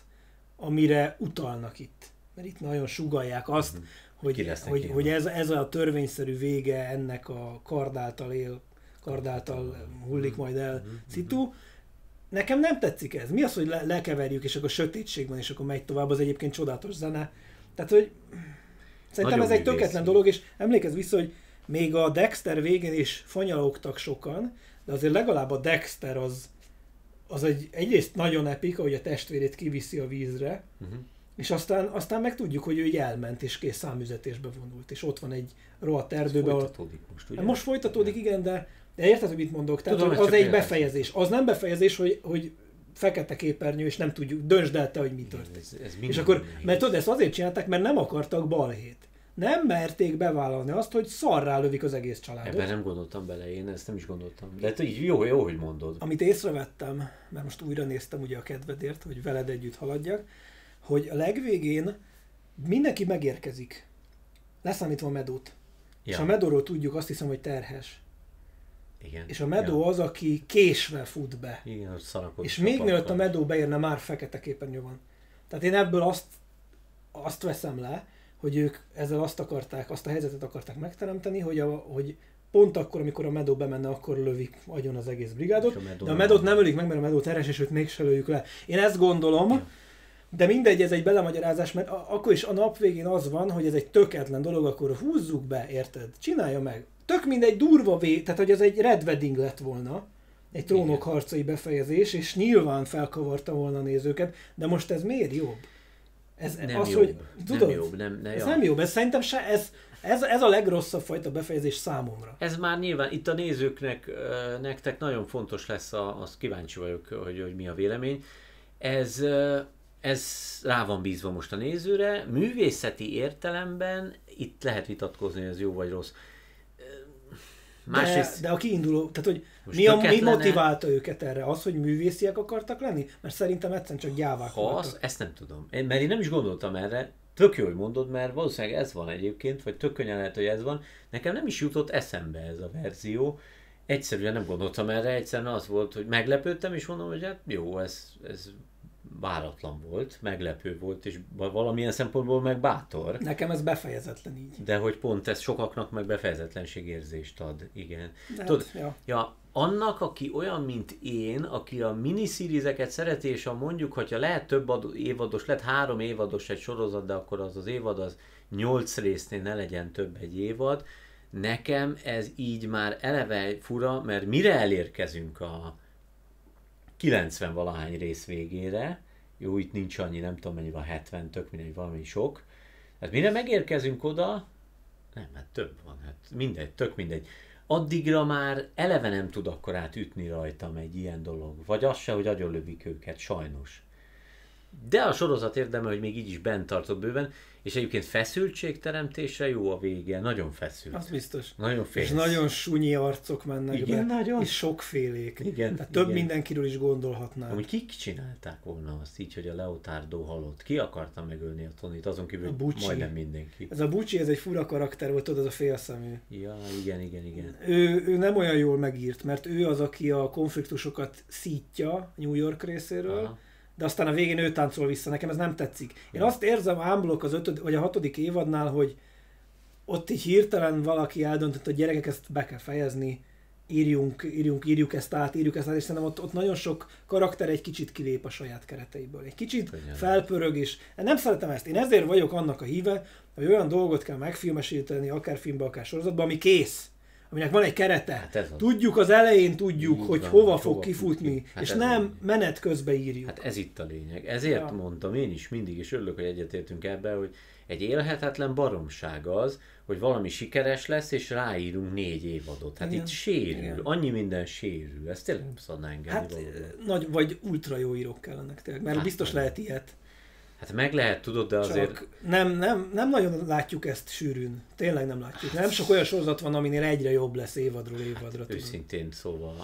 Speaker 2: amire utalnak itt. Mert itt nagyon sugallják azt, mm-hmm. hogy, hogy, hogy ez, ez a törvényszerű vége ennek a kard által él, kard által hullik majd el mm-hmm. szitu. Nekem nem tetszik ez. Mi az, hogy le- lekeverjük, és akkor sötétség van, és akkor megy tovább, az egyébként csodálatos zene. Tehát, hogy szerintem nagyon ez egy tökéletlen szín. dolog, és emlékezz vissza, hogy még a Dexter végén is fanyalogtak sokan, de azért legalább a Dexter az, az egy, egyrészt nagyon epik, ahogy a testvérét kiviszi a vízre, uh-huh. és aztán, aztán meg tudjuk, hogy ő így elment, és kész számüzetésbe vonult, és ott van egy rohadt erdőben.
Speaker 1: Folytatódik most, ugye?
Speaker 2: Most folytatódik, igen, de De érted, hogy mit mondok? Tehát Tudom, az egy befejezés. Az nem befejezés, hogy, hogy fekete képernyő, és nem tudjuk, döntsd el te, hogy mi történik. Ez, ez és akkor, mert tudod, ezt azért csinálták, mert nem akartak balhét. Nem merték bevállalni azt, hogy szarrá lövik az egész családot.
Speaker 1: Ebben nem gondoltam bele, én ezt nem is gondoltam. De hát így jó, jó, hogy mondod.
Speaker 2: Amit észrevettem, mert most újra néztem ugye a kedvedért, hogy veled együtt haladjak, hogy a legvégén mindenki megérkezik. Leszámítva a Medót. Ja. És a Medóról tudjuk, azt hiszem, hogy terhes.
Speaker 1: Igen.
Speaker 2: És a Medó ja. az, aki késve fut be.
Speaker 1: Igen, hogy szarakodsz.
Speaker 2: És még mielőtt a Medó beérne, már fekete képernyő van. Tehát én ebből azt, azt veszem le, hogy ők ezzel azt akarták, azt a helyzetet akarták megteremteni, hogy, a, hogy pont akkor, amikor a Medó bemenne, akkor lövik agyon az egész brigádot. A de a Medót nem ölik meg, mert a Medó terhes, és őt mégse lőjük le. Én ezt gondolom, ja. de mindegy, ez egy belemagyarázás, mert a, akkor is a nap végén az van, hogy ez egy tökéletlen dolog, akkor húzzuk be, érted? Csinálja meg. Tök mindegy durva vé, tehát hogy ez egy Red Wedding lett volna, egy Trónok harcai befejezés, és nyilván felkavarta volna a nézőket, de most ez miért jobb? Ez
Speaker 1: nem
Speaker 2: az,
Speaker 1: jobb,
Speaker 2: hogy, tudod,
Speaker 1: nem jobb, nem, ne,
Speaker 2: ez
Speaker 1: ja.
Speaker 2: nem jobb, ez szerintem se, ez, ez, ez a legrosszabb fajta befejezés számomra.
Speaker 1: Ez már nyilván itt a nézőknek, nektek nagyon fontos lesz, a, azt kíváncsi vagyok, hogy, hogy mi a vélemény. Ez, ez rá van bízva most a nézőre, művészeti értelemben itt lehet vitatkozni, hogy ez jó vagy rossz.
Speaker 2: Másrészt, de, de a kiinduló, tehát hogy mi, a, mi motiválta őket erre? Az, hogy művésziek akartak lenni? Mert szerintem egyszerűen csak gyávák
Speaker 1: ha
Speaker 2: voltak.
Speaker 1: Az, ezt nem tudom. Én, mert én nem is gondoltam erre. Tök jó, hogy mondod, mert valószínűleg ez van egyébként, vagy tök könnyen lehet, hogy ez van. Nekem nem is jutott eszembe ez a verzió. Egyszerűen nem gondoltam erre, egyszerűen az volt, hogy meglepődtem, és mondom, hogy hát jó, ez, ez váratlan volt, meglepő volt, és valamilyen szempontból meg bátor.
Speaker 2: Nekem ez befejezetlen így.
Speaker 1: De hogy pont ez sokaknak meg befejezetlenség érzést ad, igen.
Speaker 2: Hát,
Speaker 1: Tudod,
Speaker 2: ja.
Speaker 1: ja, annak, aki olyan, mint én, aki a miniszírizeket szereti, és a mondjuk, hogyha lehet több ad- évados, lehet három évados egy sorozat, de akkor az az évad az nyolc résznél ne legyen több egy évad, nekem ez így már eleve fura, mert mire elérkezünk a kilencven valahány rész végére, jó, itt nincs annyi, nem tudom mennyi van, hetven, tök mindegy, valami sok. Hát mire megérkezünk oda, nem, hát több van, hát mindegy, tök mindegy. Addigra már eleve nem tud akkorát ütni rajtam egy ilyen dolog. Vagy az se, hogy agyonlövik őket, sajnos. De a sorozat érdeme, hogy még így is bent tartott bőven, és egyébként feszültségteremtésre jó a vége, nagyon feszült.
Speaker 2: Az biztos.
Speaker 1: Nagyon félsz.
Speaker 2: És nagyon sunyi arcok mennek
Speaker 1: igen,
Speaker 2: be,
Speaker 1: nagyon.
Speaker 2: és sokfélék.
Speaker 1: Igen,
Speaker 2: Tehát több
Speaker 1: igen.
Speaker 2: mindenkiről is gondolhatnánk.
Speaker 1: Amúgy kik csinálták volna azt így, hogy a Leotardo halott? Ki akarta megölni a Tonit? Azon kívül, hogy majdnem mindenki.
Speaker 2: Ez a Bucci, ez egy fura karakter volt, tudod, az a félszemű.
Speaker 1: Ja, igen, igen, igen.
Speaker 2: Ő, ő nem olyan jól megírt, mert ő az, aki a konfliktusokat szítja New York részéről, aha. De aztán a végén ő táncol vissza, nekem ez nem tetszik. Én ja. azt érzem ámblok az ötöd, vagy a hatodik évadnál, hogy ott így hirtelen valaki eldöntött, hogy gyerekek, ezt be kell fejezni, írjunk, írjunk, írjuk ezt át, írjuk ezt át, és szerintem ott, ott nagyon sok karakter egy kicsit kilép a saját kereteiből. Egy kicsit Könnyen. felpörög, és nem szeretem ezt. Én ezért vagyok annak a híve, hogy olyan dolgot kell megfilmesíteni, akár filmbe, akár sorozatban, ami kész. Aminek van egy kerete. Hát az tudjuk az elején, tudjuk, így hogy van, hova fog kifutni, hát és nem menet közben írjuk.
Speaker 1: Hát ez itt a lényeg. Ezért ja. mondtam én is mindig, és örülök, hogy egyetértünk ebben, hogy egy élhetetlen baromság az, hogy valami sikeres lesz, és ráírunk négy évadot. Hát igen. Itt sérül, igen. annyi minden sérül. Ez tényleg nem szabadna engedni
Speaker 2: hát,
Speaker 1: valóban.
Speaker 2: Nagy, vagy ultra jó írók kellenek tényleg, mert hát biztos nem. lehet ilyet.
Speaker 1: Hát meg lehet, tudod, de azért...
Speaker 2: Csak nem, nem, nem nagyon látjuk ezt sűrűn. Tényleg nem látjuk. Nem sok olyan sorozat van, aminél egyre jobb lesz évadról évadra.
Speaker 1: Őszintén szóval.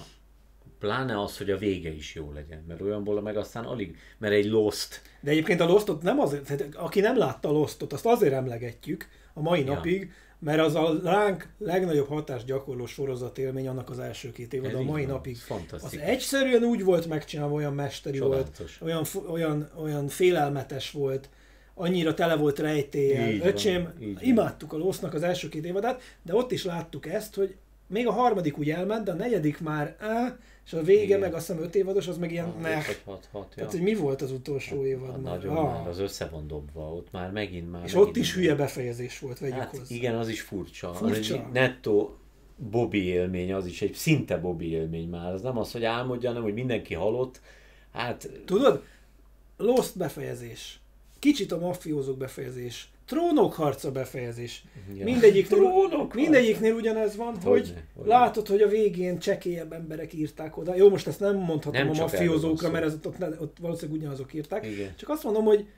Speaker 1: Pláne az, hogy a vége is jó legyen, mert olyanból meg aztán alig, mert egy Lost.
Speaker 2: De egyébként a Lostot nem azért, tehát aki nem látta a Lostot, azt azért emlegetjük a mai ja. napig, mert az a ránk legnagyobb hatást gyakorló sorozat élmény annak az első két évad a mai van, napig. Az egyszerűen úgy volt megcsinálva, olyan mesteri Csodálatos. volt, olyan, olyan, olyan félelmetes volt, annyira tele volt rejtéllyel. Öcsém, van, imádtuk a Lostnak az első két évadát, de ott is láttuk ezt, hogy még a harmadik úgy elment, de a negyedik már á, és a vége igen. meg azt hiszem öt évados, az meg ilyen ah, meh.
Speaker 1: hat, hat, hat,
Speaker 2: Tehát, hogy mi volt az utolsó évad?
Speaker 1: Hát, nagyon ah. már, az össze van dobva, ott már megint már...
Speaker 2: És
Speaker 1: megint
Speaker 2: ott is hülye befejezés volt, vegyük
Speaker 1: hát
Speaker 2: hozzá.
Speaker 1: igen, az is furcsa.
Speaker 2: furcsa.
Speaker 1: Az egy nettó Bobby élmény, az is egy szinte Bobby élmény már. Az nem az, hogy álmodja, hanem hogy mindenki halott. Hát...
Speaker 2: Tudod, Lost befejezés, kicsit a maffiózók befejezés, Trónok harca befejezés. Ja. Mindegyiknél, mindegyiknél ugyanez van, hogy, hogy ne, látod, hogy a végén csekélyebb emberek írták oda. Jó, most ezt nem mondhatom nem a maffiózókra, mert ez ott, ott valószínűleg ugyanazok írták. Igen. Csak azt mondom, hogy...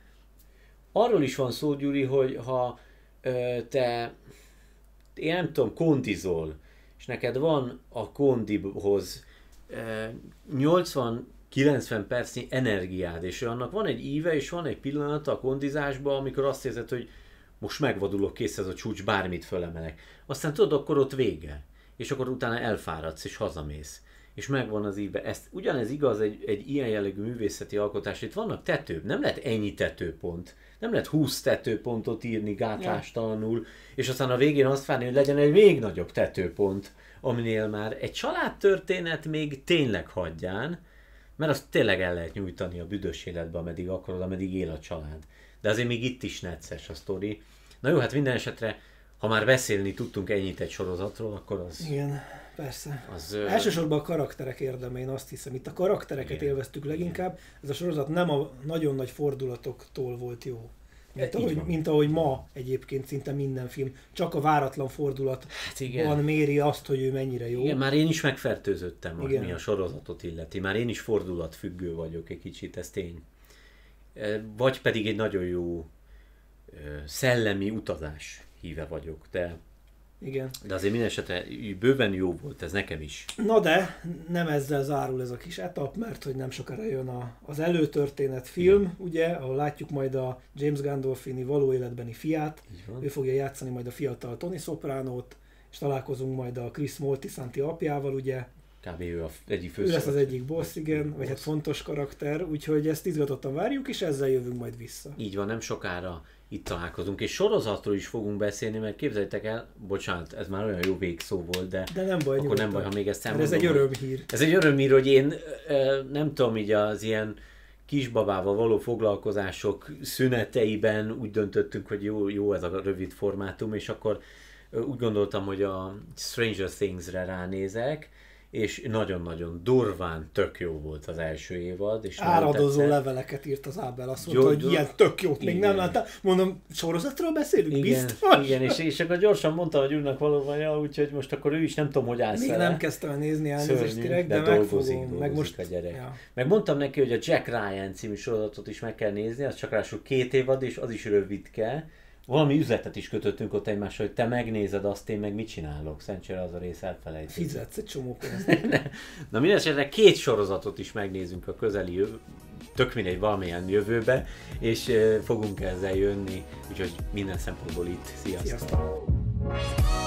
Speaker 1: Arról is van szó, Gyuri, hogy ha ö, te, én nem tudom, kondizol, és neked van a kondihoz ö, nyolcvan-kilencven percnyi energiád, és annak van egy íve, és van egy pillanata a kondizásban, amikor azt érzed, hogy most megvadulok, kész ez a csúcs, bármit fölemelek. Aztán tudod, akkor ott vége. És akkor utána elfáradsz, és hazamész. És megvan az íve. Ezt, ugyanez igaz egy, egy ilyen jellegű művészeti alkotás. Itt vannak tetők. Nem lehet ennyi tetőpont. Nem lehet húsz tetőpontot írni gátlástalanul, és aztán a végén azt várni, hogy legyen egy még nagyobb tetőpont, aminél már egy családtörténet még tényleg hagyján, mert azt tényleg el lehet nyújtani a büdös életbe, ameddig akarod, ameddig él a család. De azért még itt is necces a sztori. Na jó, hát minden esetre, ha már beszélni tudtunk ennyit egy sorozatról, akkor az...
Speaker 2: Igen. persze.
Speaker 1: Az,
Speaker 2: Elsősorban a karakterek érdeme, én azt hiszem. Itt a karaktereket igen, élveztük leginkább. Ez a sorozat nem a nagyon nagy fordulatoktól volt jó. Mint ahogy, mint ahogy ma egyébként szinte minden film. Csak a váratlan fordulat hát van méri azt, hogy ő mennyire jó.
Speaker 1: Igen, már én is megfertőzöttem, ami a sorozatot illeti. Már én is fordulatfüggő vagyok egy kicsit, ez tény. Vagy pedig egy nagyon jó szellemi utazás híve vagyok, de,
Speaker 2: igen.
Speaker 1: de azért minden esetre bőven jó volt, ez nekem is.
Speaker 2: Na de nem ezzel zárul ez a kis etap, mert hogy nem sokára jön a, az előtörténet film, igen, ugye, ahol látjuk majd a James Gandolfini való életbeni fiát, ő fogja játszani majd a fiatal Tony Sopránót, és találkozunk majd a Chris Moltisanti apjával, ugye.
Speaker 1: Kb. Ő, a egyik
Speaker 2: ő lesz az egyik boss, igen, boss. Vagy hát fontos karakter, úgyhogy ezt izgatottan várjuk, és ezzel jövünk majd vissza.
Speaker 1: Így van, nem sokára itt találkozunk, és sorozatról is fogunk beszélni, mert képzeljétek el, bocsánat, ez már olyan jó végszó volt, de,
Speaker 2: de nem baj,
Speaker 1: akkor nem baj, ha még ezt elmondom.
Speaker 2: Ez egy örömhír.
Speaker 1: Ez egy örömhír, hogy én nem tudom, így az ilyen kisbabával való foglalkozások szüneteiben úgy döntöttünk, hogy jó, jó ez a rövid formátum, és akkor úgy gondoltam, hogy a Stranger Things-re ránézek, és nagyon-nagyon durván tök jó volt az első évad. És
Speaker 2: áradozó leveleket írt az Ábel, azt mondta, hogy ilyen tök jót még nem láttál. Mondom, sorozatról beszélünk,
Speaker 1: igen,
Speaker 2: biztos?
Speaker 1: Igen, és, és akkor gyorsan mondta, hogy úrnak valóban, ja, úgyhogy most akkor ő is nem tudom, hogy állsz
Speaker 2: még
Speaker 1: vele.
Speaker 2: nem kezdtem el nézni elnézést direkt,
Speaker 1: de,
Speaker 2: de
Speaker 1: dolgozik,
Speaker 2: megfogom.
Speaker 1: dolgozik
Speaker 2: meg most,
Speaker 1: a gyerek.
Speaker 2: Ja.
Speaker 1: Meg mondtam neki, hogy a Jack Ryan című sorozatot is meg kell nézni, az csak ráadásul két évad, és az is rövidke. Valami üzletet is kötöttünk ott egymással, hogy te megnézed azt, én meg mit csinálok. Szerencsére az a rész elfelejtett.
Speaker 2: Fizetsz egy csomó pénzt.
Speaker 1: Na mindesetre két sorozatot is megnézünk a közeli jövő, tök mindegy valamilyen jövőbe, és uh, fogunk ezzel jönni, úgyhogy minden szempontból itt. Sziasztok! Sziasztok.